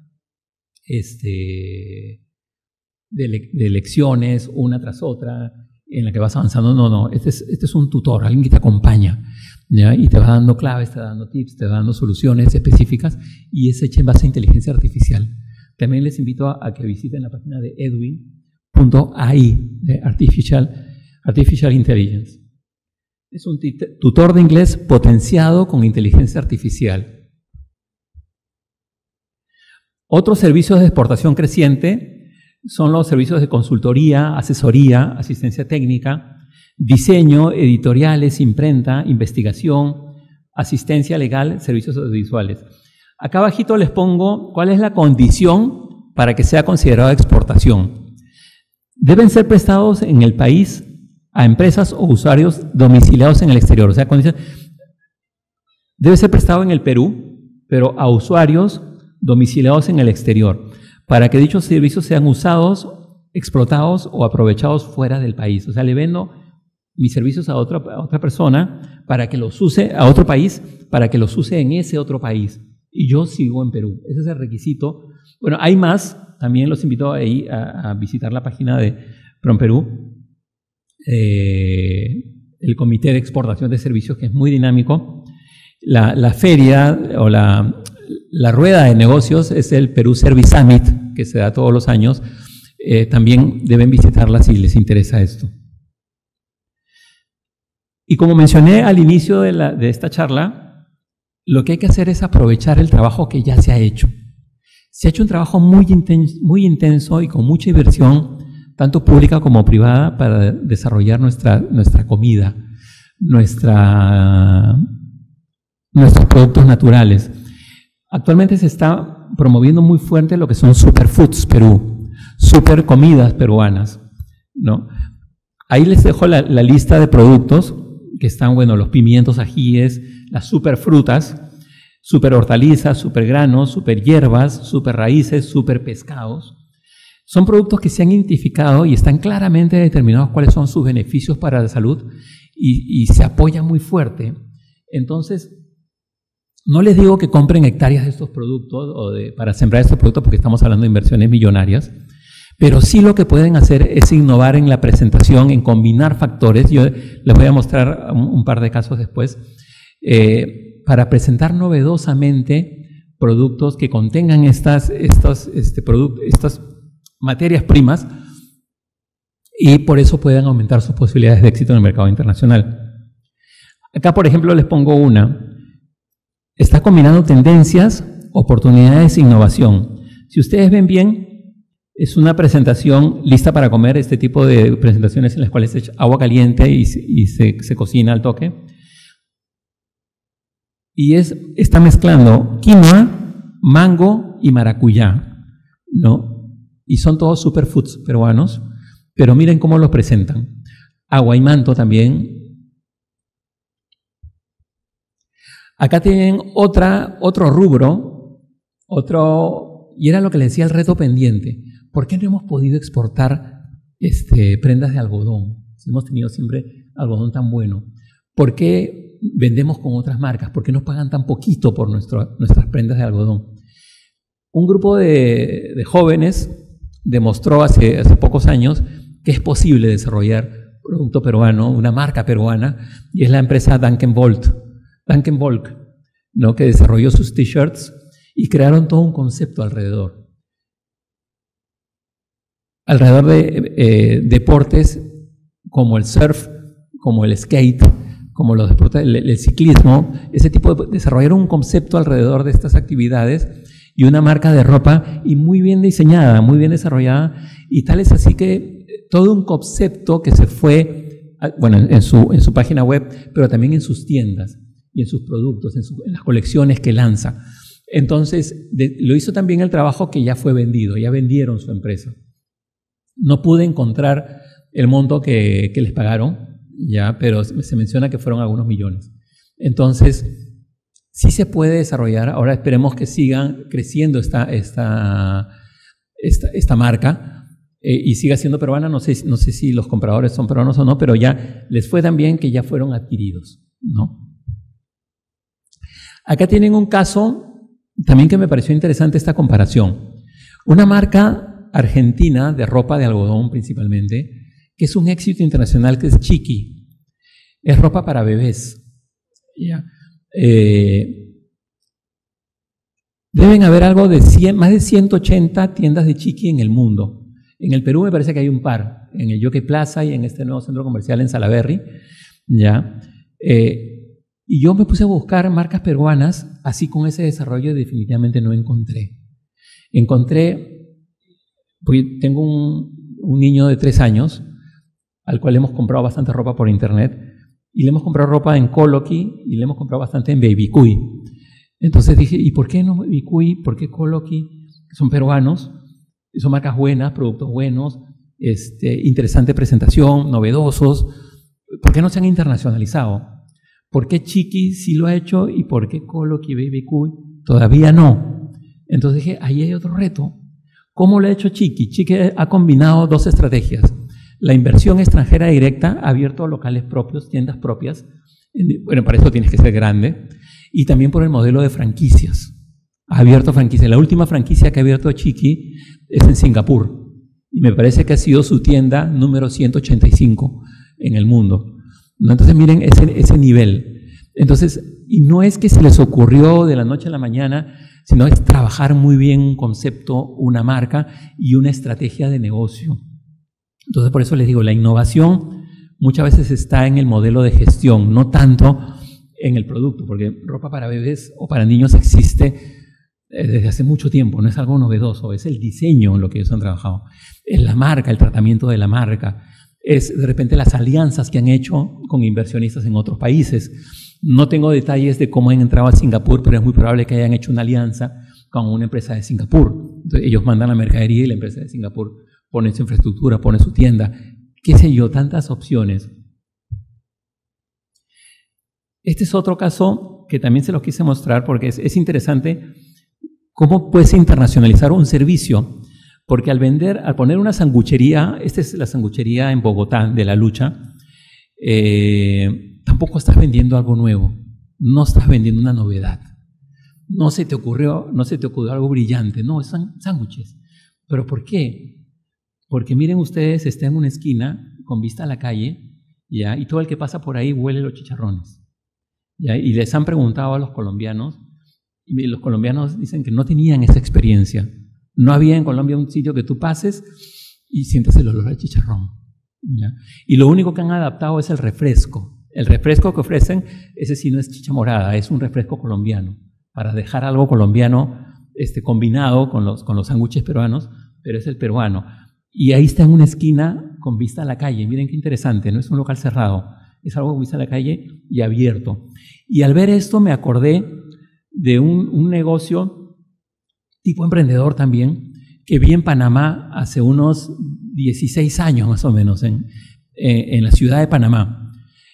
Speaker 1: este, de, le, de lecciones una tras otra, en la que vas avanzando. No, no, este es, este es un tutor, alguien que te acompaña, ¿ya? Y te va dando claves, te va dando tips, te va dando soluciones específicas, y es hecha en base a inteligencia artificial. También les invito a, a que visiten la página de edwin punto a i, de Artificial, Artificial Intelligence. Es un tutor de inglés potenciado con inteligencia artificial. Otros servicios de exportación creciente son los servicios de consultoría, asesoría, asistencia técnica, diseño, editoriales, imprenta, investigación, asistencia legal, servicios audiovisuales. Acá abajito les pongo cuál es la condición para que sea considerada exportación. Deben ser prestados en el país a empresas o usuarios domiciliados en el exterior. O sea, condición, debe ser prestado en el Perú, pero a usuarios domiciliados en el exterior, para que dichos servicios sean usados, explotados o aprovechados fuera del país. O sea, le vendo mis servicios a otra, a otra persona para que los use, a otro país, para que los use en ese otro país. Y yo sigo en Perú. Ese es el requisito. Bueno, hay más. También los invito ahí a, a visitar la página de PROMPERÚ, eh, el Comité de Exportación de Servicios, que es muy dinámico. La, la feria o la... La rueda de negocios es el Perú Service Summit, que se da todos los años. Eh, también deben visitarla si les interesa esto. Y como mencioné al inicio de, la, de esta charla, lo que hay que hacer es aprovechar el trabajo que ya se ha hecho. Se ha hecho un trabajo muy intenso, muy intenso y con mucha inversión, tanto pública como privada, para desarrollar nuestra, nuestra comida, nuestra, nuestros productos naturales. Actualmente se está promoviendo muy fuerte lo que son Superfoods Perú, super comidas peruanas. ¿no? Ahí les dejo la, la lista de productos que están, bueno, los pimientos, ajíes, las super frutas, super hortalizas, super granos, super hierbas, super raíces, super pescados. Son productos que se han identificado y están claramente determinados cuáles son sus beneficios para la salud y, y se apoyan muy fuerte. Entonces, no les digo que compren hectáreas de estos productos o de, para sembrar estos productos porque estamos hablando de inversiones millonarias, pero sí lo que pueden hacer es innovar en la presentación, en combinar factores. Yo les voy a mostrar un, un par de casos después, eh, para presentar novedosamente productos que contengan estas, estas, este, product, estas materias primas y por eso puedan aumentar sus posibilidades de éxito en el mercado internacional. Acá, por ejemplo, les pongo una. Está combinando tendencias, oportunidades e innovación. Si ustedes ven bien, es una presentación lista para comer, este tipo de presentaciones en las cuales se echa agua caliente y, y se, se cocina al toque. Y es, está mezclando quinoa, mango y maracuyá, ¿no? Y son todos superfoods peruanos, pero miren cómo los presentan. Agua y manto también. Acá tienen otra, otro rubro, otro, y era lo que le decía el reto pendiente. ¿Por qué no hemos podido exportar este, prendas de algodón? Si hemos tenido siempre algodón tan bueno. ¿Por qué vendemos con otras marcas? ¿Por qué nos pagan tan poquito por nuestro, nuestras prendas de algodón? Un grupo de, de jóvenes demostró hace, hace pocos años que es posible desarrollar producto peruano, una marca peruana, y es la empresa Duncan Bolt, Duncan Volk, ¿no? Que desarrolló sus t-shirts y crearon todo un concepto alrededor. Alrededor de eh, deportes como el surf, como el skate, como los deportes, el, el ciclismo, ese tipo de desarrollaron un concepto alrededor de estas actividades y una marca de ropa y muy bien diseñada, muy bien desarrollada, y tal es así que todo un concepto que se fue, bueno, en su, en su página web, pero también en sus tiendas y en sus productos, en, su, en las colecciones que lanza. Entonces, de, lo hizo también el trabajo que ya fue vendido, ya vendieron su empresa. No pude encontrar el monto que, que les pagaron, ya, pero se menciona que fueron algunos millones. Entonces, sí se puede desarrollar. Ahora esperemos que sigan creciendo esta, esta, esta, esta marca eh, y siga siendo peruana. No sé, no sé si los compradores son peruanos o no, pero ya les fue tan bien que ya fueron adquiridos, ¿no? Acá tienen un caso también que me pareció interesante esta comparación. Una marca argentina de ropa de algodón principalmente, que es un éxito internacional, que es Chiqui. Es ropa para bebés. ¿Ya? Eh, deben haber algo de cien, más de ciento ochenta tiendas de Chiqui en el mundo. En el Perú me parece que hay un par, en el Jockey Plaza y en este nuevo centro comercial en Salaberry. ¿Ya? Eh, y yo me puse a buscar marcas peruanas, así con ese desarrollo definitivamente no encontré. Encontré... Porque tengo un, un niño de tres años al cual hemos comprado bastante ropa por internet y le hemos comprado ropa en Coloqui y le hemos comprado bastante en Baby Cuy. Entonces dije, ¿y por qué no Baby Cuy? ¿Por qué Coloqui? Son peruanos, son marcas buenas, productos buenos, este, interesante presentación, novedosos. ¿Por qué no se han internacionalizado? ¿Por qué Chiqui sí lo ha hecho y por qué Coloqui y Baby Cuy todavía no? Entonces dije, ahí hay otro reto. ¿Cómo lo ha hecho Chiqui? Chiqui ha combinado dos estrategias. La inversión extranjera directa, ha abierto locales propios, tiendas propias. Bueno, para eso tienes que ser grande. Y también por el modelo de franquicias. Ha abierto franquicias. La última franquicia que ha abierto Chiqui es en Singapur. Y me parece que ha sido su tienda número ciento ochenta y cinco en el mundo. ¿No? Entonces miren ese, ese nivel. Entonces, y no es que se les ocurrió de la noche a la mañana, sino es trabajar muy bien un concepto, una marca y una estrategia de negocio. Entonces, por eso les digo, la innovación muchas veces está en el modelo de gestión, no tanto en el producto, porque ropa para bebés o para niños existe desde hace mucho tiempo, no es algo novedoso, es el diseño en lo que ellos han trabajado, es la marca, el tratamiento de la marca, es de repente las alianzas que han hecho con inversionistas en otros países. No tengo detalles de cómo han entrado a Singapur, pero es muy probable que hayan hecho una alianza con una empresa de Singapur. Entonces, ellos mandan la mercadería y la empresa de Singapur pone su infraestructura, pone su tienda. qué sé yo, tantas opciones. Este es otro caso que también se los quise mostrar porque es, es interesante cómo puedes internacionalizar un servicio, porque al vender, al poner una sanguchería, esta es la sanguchería en Bogotá de La Lucha, eh, tampoco estás vendiendo algo nuevo, no estás vendiendo una novedad, no se te ocurrió, no se te ocurrió algo brillante, no, son sándwiches. ¿Pero por qué? Porque miren ustedes, está en una esquina con vista a la calle, ¿ya? Y todo el que pasa por ahí huele los chicharrones, ¿ya? Y les han preguntado a los colombianos, y los colombianos dicen que no tenían esa experiencia. No había en Colombia un sitio que tú pases y sientas el olor al chicharrón, ¿ya? Y lo único que han adaptado es el refresco. El refresco que ofrecen, ese sí no es chicha morada, es un refresco colombiano, para dejar algo colombiano este, combinado con los, con los sándwiches peruanos, pero es el peruano. Y ahí está en una esquina con vista a la calle. Miren qué interesante, no es un local cerrado, es algo con vista a la calle y abierto. Y al ver esto me acordé de un, un negocio tipo emprendedor también, que vi en Panamá hace unos dieciséis años más o menos, en, en la ciudad de Panamá.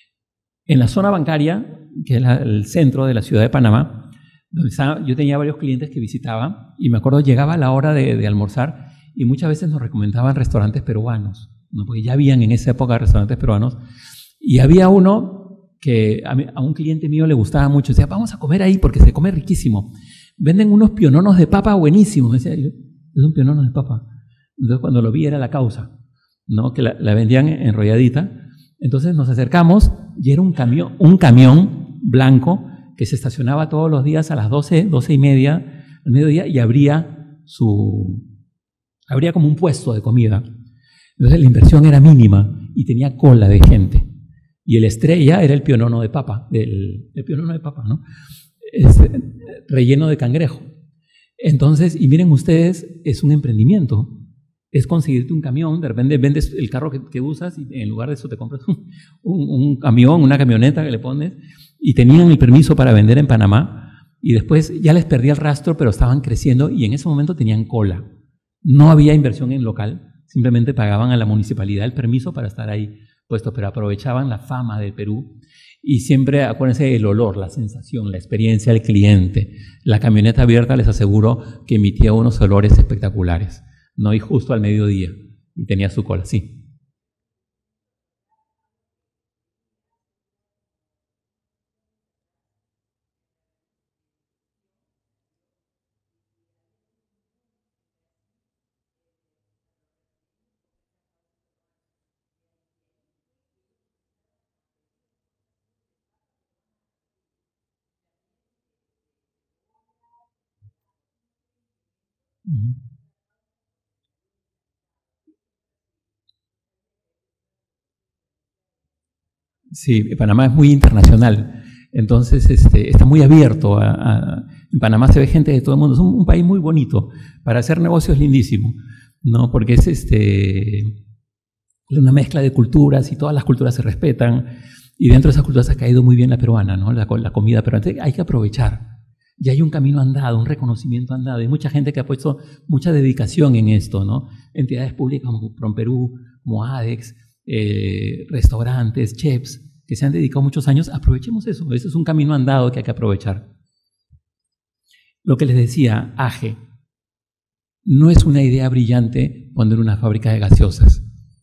Speaker 1: En la zona bancaria, que es la, el centro de la ciudad de Panamá, donde estaba, yo tenía varios clientes que visitaba y me acuerdo llegaba la hora de, de almorzar y muchas veces nos recomendaban restaurantes peruanos, ¿no? Porque ya habían en esa época restaurantes peruanos y había uno que a, mí, a un cliente mío le gustaba mucho, decía, vamos a comer ahí porque se come riquísimo. Venden unos piononos de papa buenísimos. Decía, es un pionono de papa. Entonces cuando lo vi era la causa, ¿no? Que la, la vendían enrolladita. Entonces nos acercamos y era un camión, un camión blanco que se estacionaba todos los días a las doce, doce y media, al mediodía, y abría su, abría como un puesto de comida. Entonces la inversión era mínima y tenía cola de gente. Y el estrella era el pionono de papa, el, el pionono de papa, ¿no? Este, relleno de cangrejo. Entonces, y miren ustedes, es un emprendimiento. Es conseguirte un camión, de repente vendes el carro que, que usas y en lugar de eso te compras un, un, un camión, una camioneta que le pones, y tenían el permiso para vender en Panamá y después ya les perdí el rastro, pero estaban creciendo y en ese momento tenían cola. No había inversión en local, simplemente pagaban a la municipalidad el permiso para estar ahí puestos, pero aprovechaban la fama del Perú y siempre acuérdense del olor, la sensación, la experiencia del cliente. La camioneta abierta les aseguro que emitía unos olores espectaculares. No, y justo al mediodía, y tenía su cola, sí. Uh-huh. Sí, Panamá es muy internacional, entonces este, está muy abierto. A, a, en Panamá se ve gente de todo el mundo, es un, un país muy bonito, para hacer negocios lindísimo, ¿no? Porque es este, una mezcla de culturas y todas las culturas se respetan y dentro de esas culturas ha caído muy bien la peruana, ¿no? La, la comida peruana. Entonces, hay que aprovechar. Ya hay un camino andado, un reconocimiento andado. Hay mucha gente que ha puesto mucha dedicación en esto, ¿no? Entidades públicas como PROMPERÚ, como ADEX, eh, restaurantes, chefs, que se han dedicado muchos años. Aprovechemos eso. Ese es un camino andado que hay que aprovechar. Lo que les decía, A G E. No es una idea brillante poner una fábrica de gaseosas.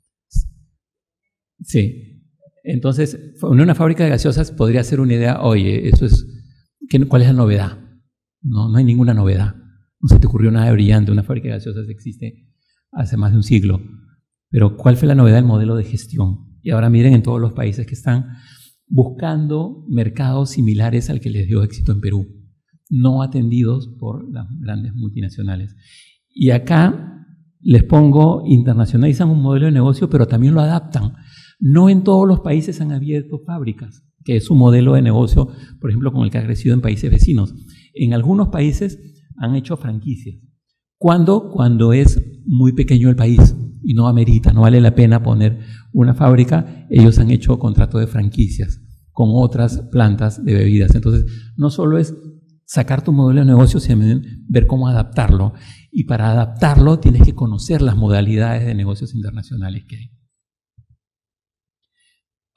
Speaker 1: Sí. Entonces, poner una fábrica de gaseosas podría ser una idea, oye, eso es, ¿cuál es la novedad? No, no hay ninguna novedad. No se te ocurrió nada brillante. Una fábrica de gaseosas existe hace más de un siglo. Pero ¿cuál fue la novedad del modelo de gestión? Y ahora miren en todos los países que están buscando mercados similares al que les dio éxito en Perú, no atendidos por las grandes multinacionales. Y acá les pongo, internacionalizan un modelo de negocio, pero también lo adaptan. No en todos los países han abierto fábricas, que es un modelo de negocio, por ejemplo, con el que ha crecido en países vecinos. En algunos países han hecho franquicias. ¿Cuándo? Cuando es muy pequeño el país y no amerita, no vale la pena poner una fábrica. Ellos han hecho contrato de franquicias con otras plantas de bebidas. Entonces, no solo es sacar tu modelo de negocio, sino ver cómo adaptarlo. Y para adaptarlo tienes que conocer las modalidades de negocios internacionales que hay.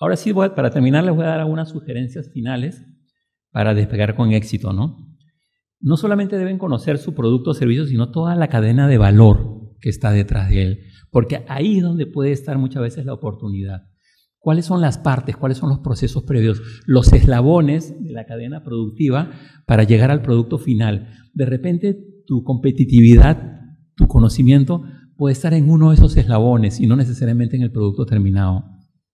Speaker 1: Ahora sí, voy a, para terminar, les voy a dar algunas sugerencias finales para despegar con éxito, ¿no? No solamente deben conocer su producto o servicio, sino toda la cadena de valor que está detrás de él, porque ahí es donde puede estar muchas veces la oportunidad. ¿Cuáles son las partes? ¿Cuáles son los procesos previos? Los eslabones de la cadena productiva para llegar al producto final. De repente, tu competitividad, tu conocimiento puede estar en uno de esos eslabones y no necesariamente en el producto terminado.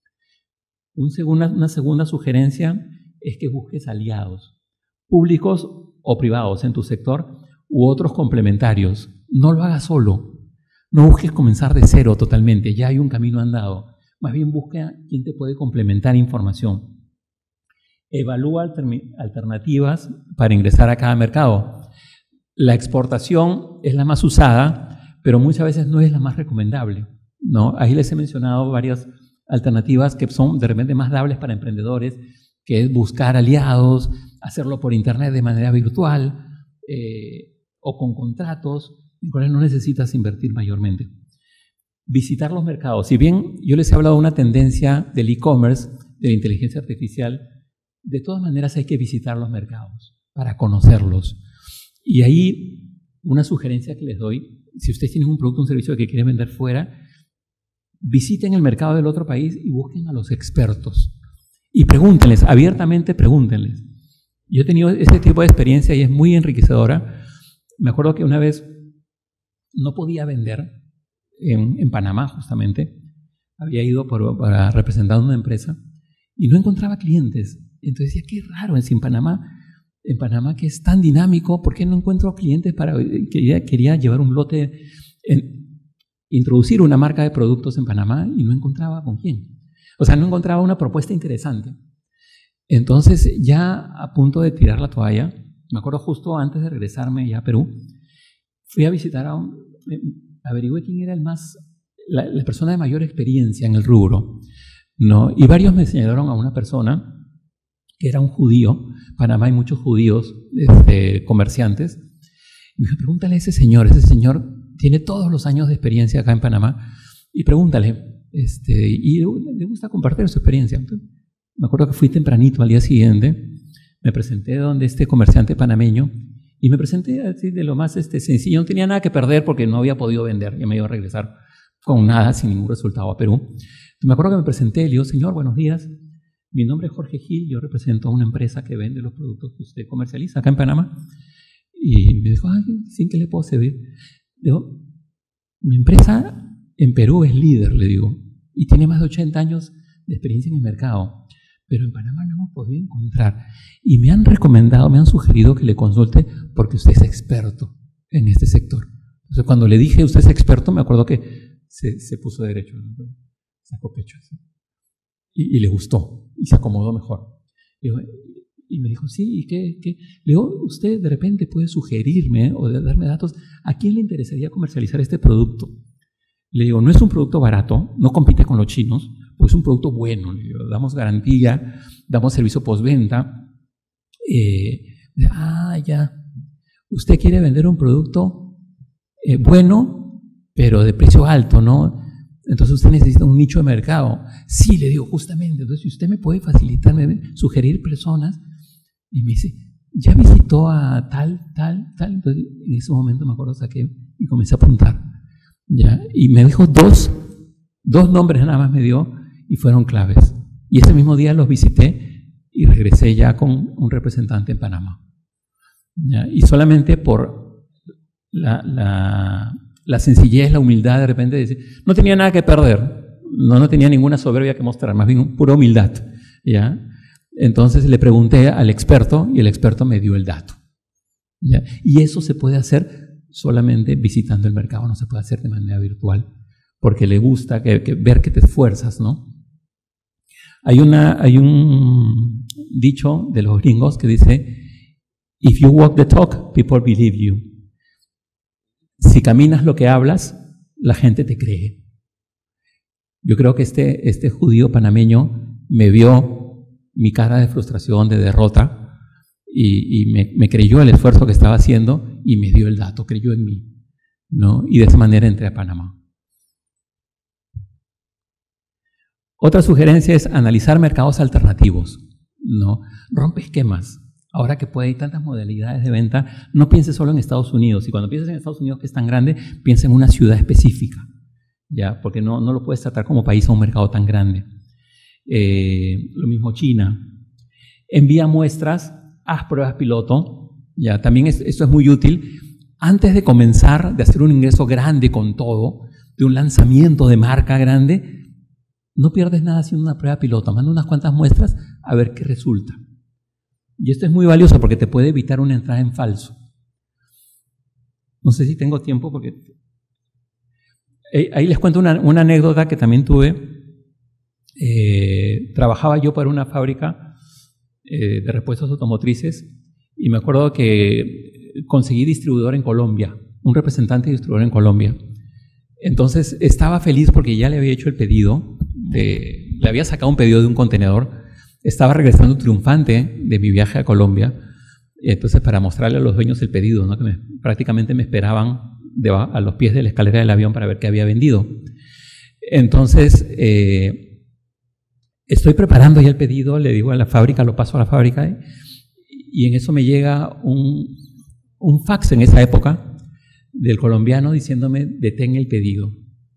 Speaker 1: Un segunda, una segunda sugerencia es que busques aliados, públicos o privados en tu sector u otros complementarios. No lo hagas solo. No busques comenzar de cero totalmente. Ya hay un camino andado. Más bien busca quién te puede complementar información. Evalúa alternativas para ingresar a cada mercado. La exportación es la más usada, pero muchas veces no es la más recomendable, ¿no? Ahí les he mencionado varias alternativas que son de repente más dables para emprendedores, que es buscar aliados, hacerlo por internet de manera virtual eh, o con contratos en cuales no necesitas invertir mayormente. Visitar los mercados. Si bien yo les he hablado de una tendencia del e-commerce, de la inteligencia artificial, de todas maneras hay que visitar los mercados para conocerlos. Y ahí una sugerencia que les doy, si ustedes tienen un producto o un servicio que quieren vender fuera, visiten el mercado del otro país y busquen a los expertos. Y pregúntenles, abiertamente pregúntenles. Yo he tenido ese tipo de experiencia y es muy enriquecedora. Me acuerdo que una vez no podía vender en, en Panamá, justamente. Había ido por, para representar una empresa y no encontraba clientes. Entonces decía, qué raro, es en Panamá, en Panamá que es tan dinámico, ¿por qué no encuentro clientes para...? Quería, quería llevar un lote, en, introducir una marca de productos en Panamá y no encontraba con quién. O sea, no encontraba una propuesta interesante. Entonces, ya a punto de tirar la toalla, me acuerdo justo antes de regresarme ya a Perú, fui a visitar a un... averigüé quién era el más... La, la persona de mayor experiencia en el rubro, ¿no? Y varios me señalaron a una persona que era un judío. En Panamá hay muchos judíos, este, comerciantes. Y me dijo, pregúntale a ese señor. Ese señor tiene todos los años de experiencia acá en Panamá. Y pregúntale. Este, y le gusta compartir su experiencia. Entonces, me acuerdo que fui tempranito al día siguiente. Me presenté donde este comerciante panameño. Y me presenté así de lo más este, sencillo. No tenía nada que perder porque no había podido vender. Ya me iba a regresar con nada, sin ningún resultado a Perú. Entonces, me acuerdo que me presenté y le digo, señor, buenos días. Mi nombre es Jorge Gil, yo represento a una empresa que vende los productos que usted comercializa acá en Panamá. Y me dijo, ay, ¿sin qué le puedo servir? Le digo, mi empresa en Perú es líder, le digo, y tiene más de ochenta años de experiencia en el mercado, pero en Panamá no hemos podido encontrar. Y me han recomendado, me han sugerido que le consulte porque usted es experto en este sector. Entonces, cuando le dije, usted es experto, me acuerdo que se, se puso derecho, ¿no? Sacó pecho así. Y, y le gustó, y se acomodó mejor. Y, y me dijo, sí, ¿y qué, qué? Le digo, usted de repente puede sugerirme o darme datos, ¿a quién le interesaría comercializar este producto? Le digo, no es un producto barato, no compite con los chinos, pues es un producto bueno. Le digo, damos garantía, damos servicio postventa. Eh, ah, ya, usted quiere vender un producto eh, bueno, pero de precio alto, ¿no? Entonces usted necesita un nicho de mercado. Sí, le digo, justamente. Entonces, si usted me puede facilitarme, sugerir personas, y me dice, ¿ya visitó a tal, tal, tal? Entonces, en ese momento me acuerdo, saqué y comencé a apuntar. ¿Ya? Y me dijo dos, dos nombres nada más me dio y fueron claves. Y ese mismo día los visité y regresé ya con un representante en Panamá. ¿Ya? Y solamente por la... la La sencillez, la humildad, de repente decir, no tenía nada que perder, no, no tenía ninguna soberbia que mostrar, más bien pura humildad, ¿ya? Entonces le pregunté al experto y el experto me dio el dato, ¿ya? Y eso se puede hacer solamente visitando el mercado, no se puede hacer de manera virtual, porque le gusta que, que ver que te esfuerzas, ¿no? Hay, una, hay un dicho de los gringos que dice, if you walk the talk, people believe you. Si caminas lo que hablas, la gente te cree. Yo creo que este, este judío panameño me vio mi cara de frustración, de derrota, y, y me, me creyó el esfuerzo que estaba haciendo y me dio el dato, creyó en mí, ¿no? Y de esa manera entré a Panamá. Otra sugerencia es analizar mercados alternativos, ¿no? Rompe esquemas. Ahora que puede, hay tantas modalidades de venta, no pienses solo en Estados Unidos. Y cuando pienses en Estados Unidos, que es tan grande, piensa en una ciudad específica, ¿ya? Porque no, no lo puedes tratar como país a un mercado tan grande. Eh, lo mismo China. Envía muestras, haz pruebas piloto. ¿Ya? También es, esto es muy útil. Antes de comenzar, de hacer un ingreso grande con todo, de un lanzamiento de marca grande, no pierdes nada haciendo una prueba piloto. Manda unas cuantas muestras a ver qué resulta. Y esto es muy valioso porque te puede evitar una entrada en falso. No sé si tengo tiempo porque... Ahí les cuento una, una anécdota que también tuve. Eh, trabajaba yo para una fábrica eh, de repuestos automotrices y me acuerdo que conseguí distribuidor en Colombia, un representante distribuidor en Colombia. Entonces estaba feliz porque ya le había hecho el pedido, de, le había sacado un pedido de un contenedor. Estaba regresando triunfante de mi viaje a Colombia, entonces para mostrarle a los dueños el pedido, ¿no? Que me, prácticamente me esperaban de, a los pies de la escalera del avión para ver qué había vendido. Entonces, eh, estoy preparando ya el pedido, le digo a la fábrica, lo paso a la fábrica, ¿eh? Y en eso me llega un, un fax en esa época del colombiano diciéndome, detén el pedido.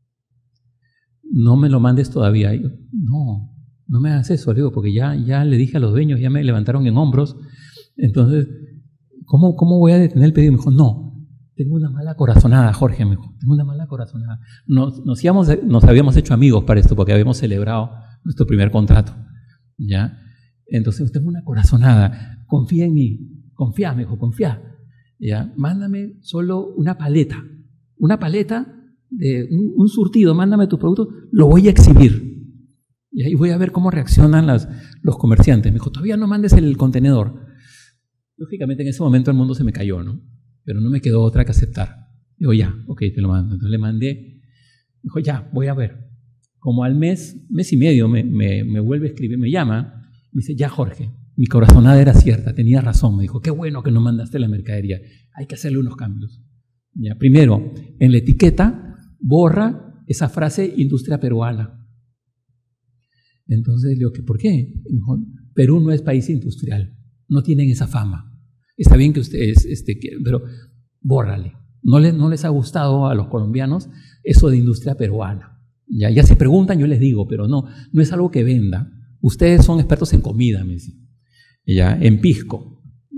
Speaker 1: No me lo mandes todavía. Y yo, no. No me hagas eso, digo, porque ya, ya le dije a los dueños, ya me levantaron en hombros. Entonces, ¿cómo, cómo voy a detener el pedido? Me dijo, no, tengo una mala corazonada, Jorge, me dijo, tengo una mala corazonada. Nos, nos, íbamos, nos habíamos hecho amigos para esto, porque habíamos celebrado nuestro primer contrato, ¿ya? Entonces, tengo una corazonada, confía en mí, confía, me dijo, confía, ¿ya? Mándame solo una paleta, una paleta de un, un surtido, mándame tu producto, lo voy a exhibir. Y ahí voy a ver cómo reaccionan las, los comerciantes. Me dijo, todavía no mandes el contenedor. Lógicamente en ese momento el mundo se me cayó, ¿no? Pero no me quedó otra que aceptar. Digo, ya, ok, te lo mando. Entonces le mandé. Me dijo, ya, voy a ver. Como al mes, mes y medio, me, me, me vuelve a escribir, me llama. Me dice, ya, Jorge, mi corazonada era cierta, tenía razón. Me dijo, qué bueno que no mandaste la mercadería. Hay que hacerle unos cambios. Ya, primero, en la etiqueta, borra esa frase industria peruana. Entonces le digo, ¿por qué? Dijo, Perú no es país industrial, no tienen esa fama. Está bien que ustedes, este, pero bórrale. No les, no les ha gustado a los colombianos eso de industria peruana. Ya, ya se preguntan, yo les digo, pero no, no es algo que venda. Ustedes son expertos en comida, me dice, ya, en pisco,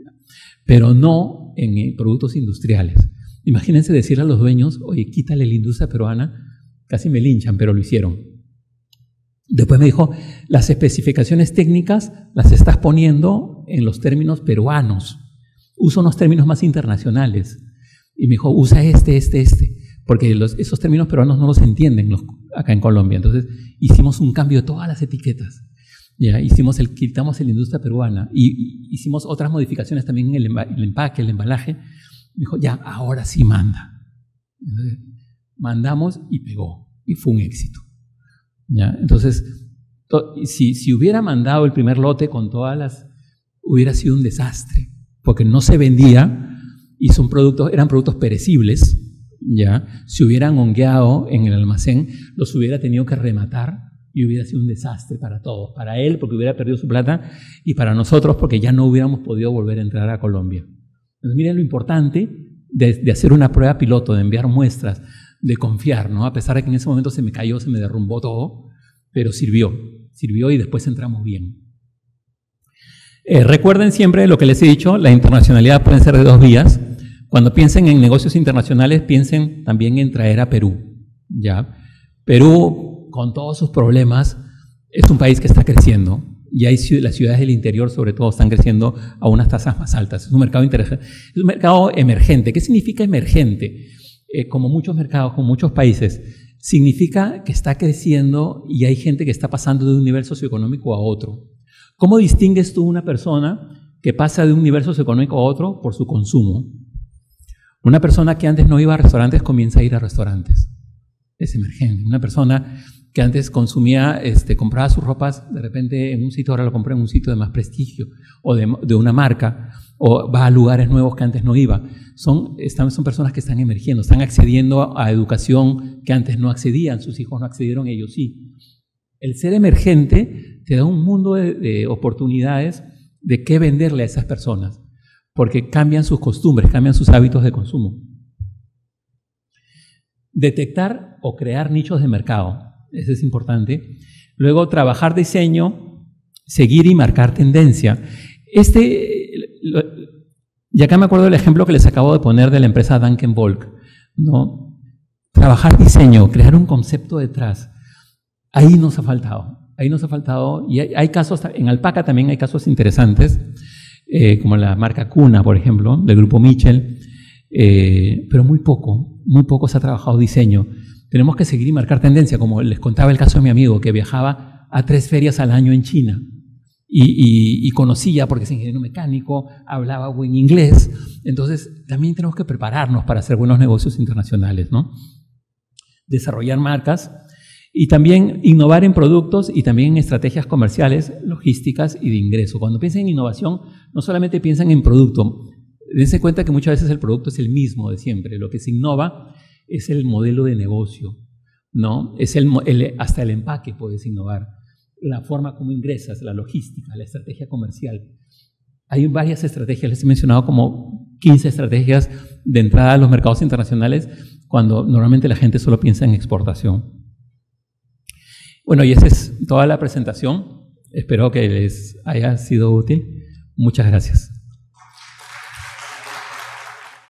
Speaker 1: pero no en productos industriales. Imagínense decirle a los dueños, oye, quítale la industria peruana, casi me linchan, pero lo hicieron. Después me dijo, las especificaciones técnicas las estás poniendo en los términos peruanos. Usa unos términos más internacionales. Y me dijo, usa este, este, este. Porque los, esos términos peruanos no los entienden los, acá en Colombia. Entonces hicimos un cambio de todas las etiquetas. Ya, hicimos el, quitamos la industria peruana. Y, y hicimos otras modificaciones también en el, el empaque, el embalaje. Me dijo, ya, ahora sí manda. Entonces, mandamos y pegó. Y fue un éxito. ¿Ya? Entonces, si, si hubiera mandado el primer lote con todas las, hubiera sido un desastre, porque no se vendía y son productos, eran productos perecibles, ¿ya? Si hubieran hongueado en el almacén, los hubiera tenido que rematar y hubiera sido un desastre para todos, para él porque hubiera perdido su plata y para nosotros porque ya no hubiéramos podido volver a entrar a Colombia. Entonces, miren lo importante de, de hacer una prueba piloto, de enviar muestras, de confiar, ¿no? A pesar de que en ese momento se me cayó, se me derrumbó todo, pero sirvió, sirvió y después entramos bien. Eh, recuerden siempre lo que les he dicho, la internacionalidad puede ser de dos vías. Cuando piensen en negocios internacionales, piensen también en traer a Perú, ¿ya? Perú, con todos sus problemas, es un país que está creciendo y hay, las ciudades del interior, sobre todo, están creciendo a unas tasas más altas. Es un mercado interesante, es un mercado emergente. ¿Qué significa emergente? Eh, como muchos mercados, como muchos países, significa que está creciendo y hay gente que está pasando de un nivel socioeconómico a otro. ¿Cómo distingues tú una persona que pasa de un nivel socioeconómico a otro? Por su consumo. Una persona que antes no iba a restaurantes comienza a ir a restaurantes. Es emergente. Una persona que antes consumía, este, compraba sus ropas, de repente en un sitio, ahora lo compra en un sitio de más prestigio o de, de una marca, o va a lugares nuevos que antes no iba. Son, están, son personas que están emergiendo, están accediendo a educación que antes no accedían, sus hijos no accedieron, ellos sí. El ser emergente te da un mundo de, de oportunidades de qué venderle a esas personas, porque cambian sus costumbres, cambian sus hábitos de consumo. Detectar o crear nichos de mercado, eso es importante. Luego, trabajar diseño, seguir y marcar tendencia. Este, y acá me acuerdo del ejemplo que les acabo de poner de la empresa Duncan Volk, ¿no? Trabajar diseño, crear un concepto detrás. Ahí nos ha faltado, ahí nos ha faltado. Y hay, hay casos, en Alpaca también hay casos interesantes, eh, como la marca Cuna, por ejemplo, del grupo Mitchell, eh, pero muy poco, muy poco se ha trabajado diseño. Tenemos que seguir y marcar tendencia, como les contaba el caso de mi amigo, que viajaba a tres ferias al año en China y, y, y conocía, porque es ingeniero mecánico, hablaba buen inglés. Entonces, también tenemos que prepararnos para hacer buenos negocios internacionales, ¿no? Desarrollar marcas y también innovar en productos y también en estrategias comerciales, logísticas y de ingreso. Cuando piensan en innovación, no solamente piensan en producto. Dense cuenta que muchas veces el producto es el mismo de siempre. Lo que se innova es el modelo de negocio, ¿no? Es el, el, hasta el empaque puedes innovar, la forma como ingresas, la logística, la estrategia comercial. Hay varias estrategias, les he mencionado como quince estrategias de entrada a los mercados internacionales cuando normalmente la gente solo piensa en exportación. Bueno, y esa es toda la presentación. Espero que les haya sido útil. Muchas gracias.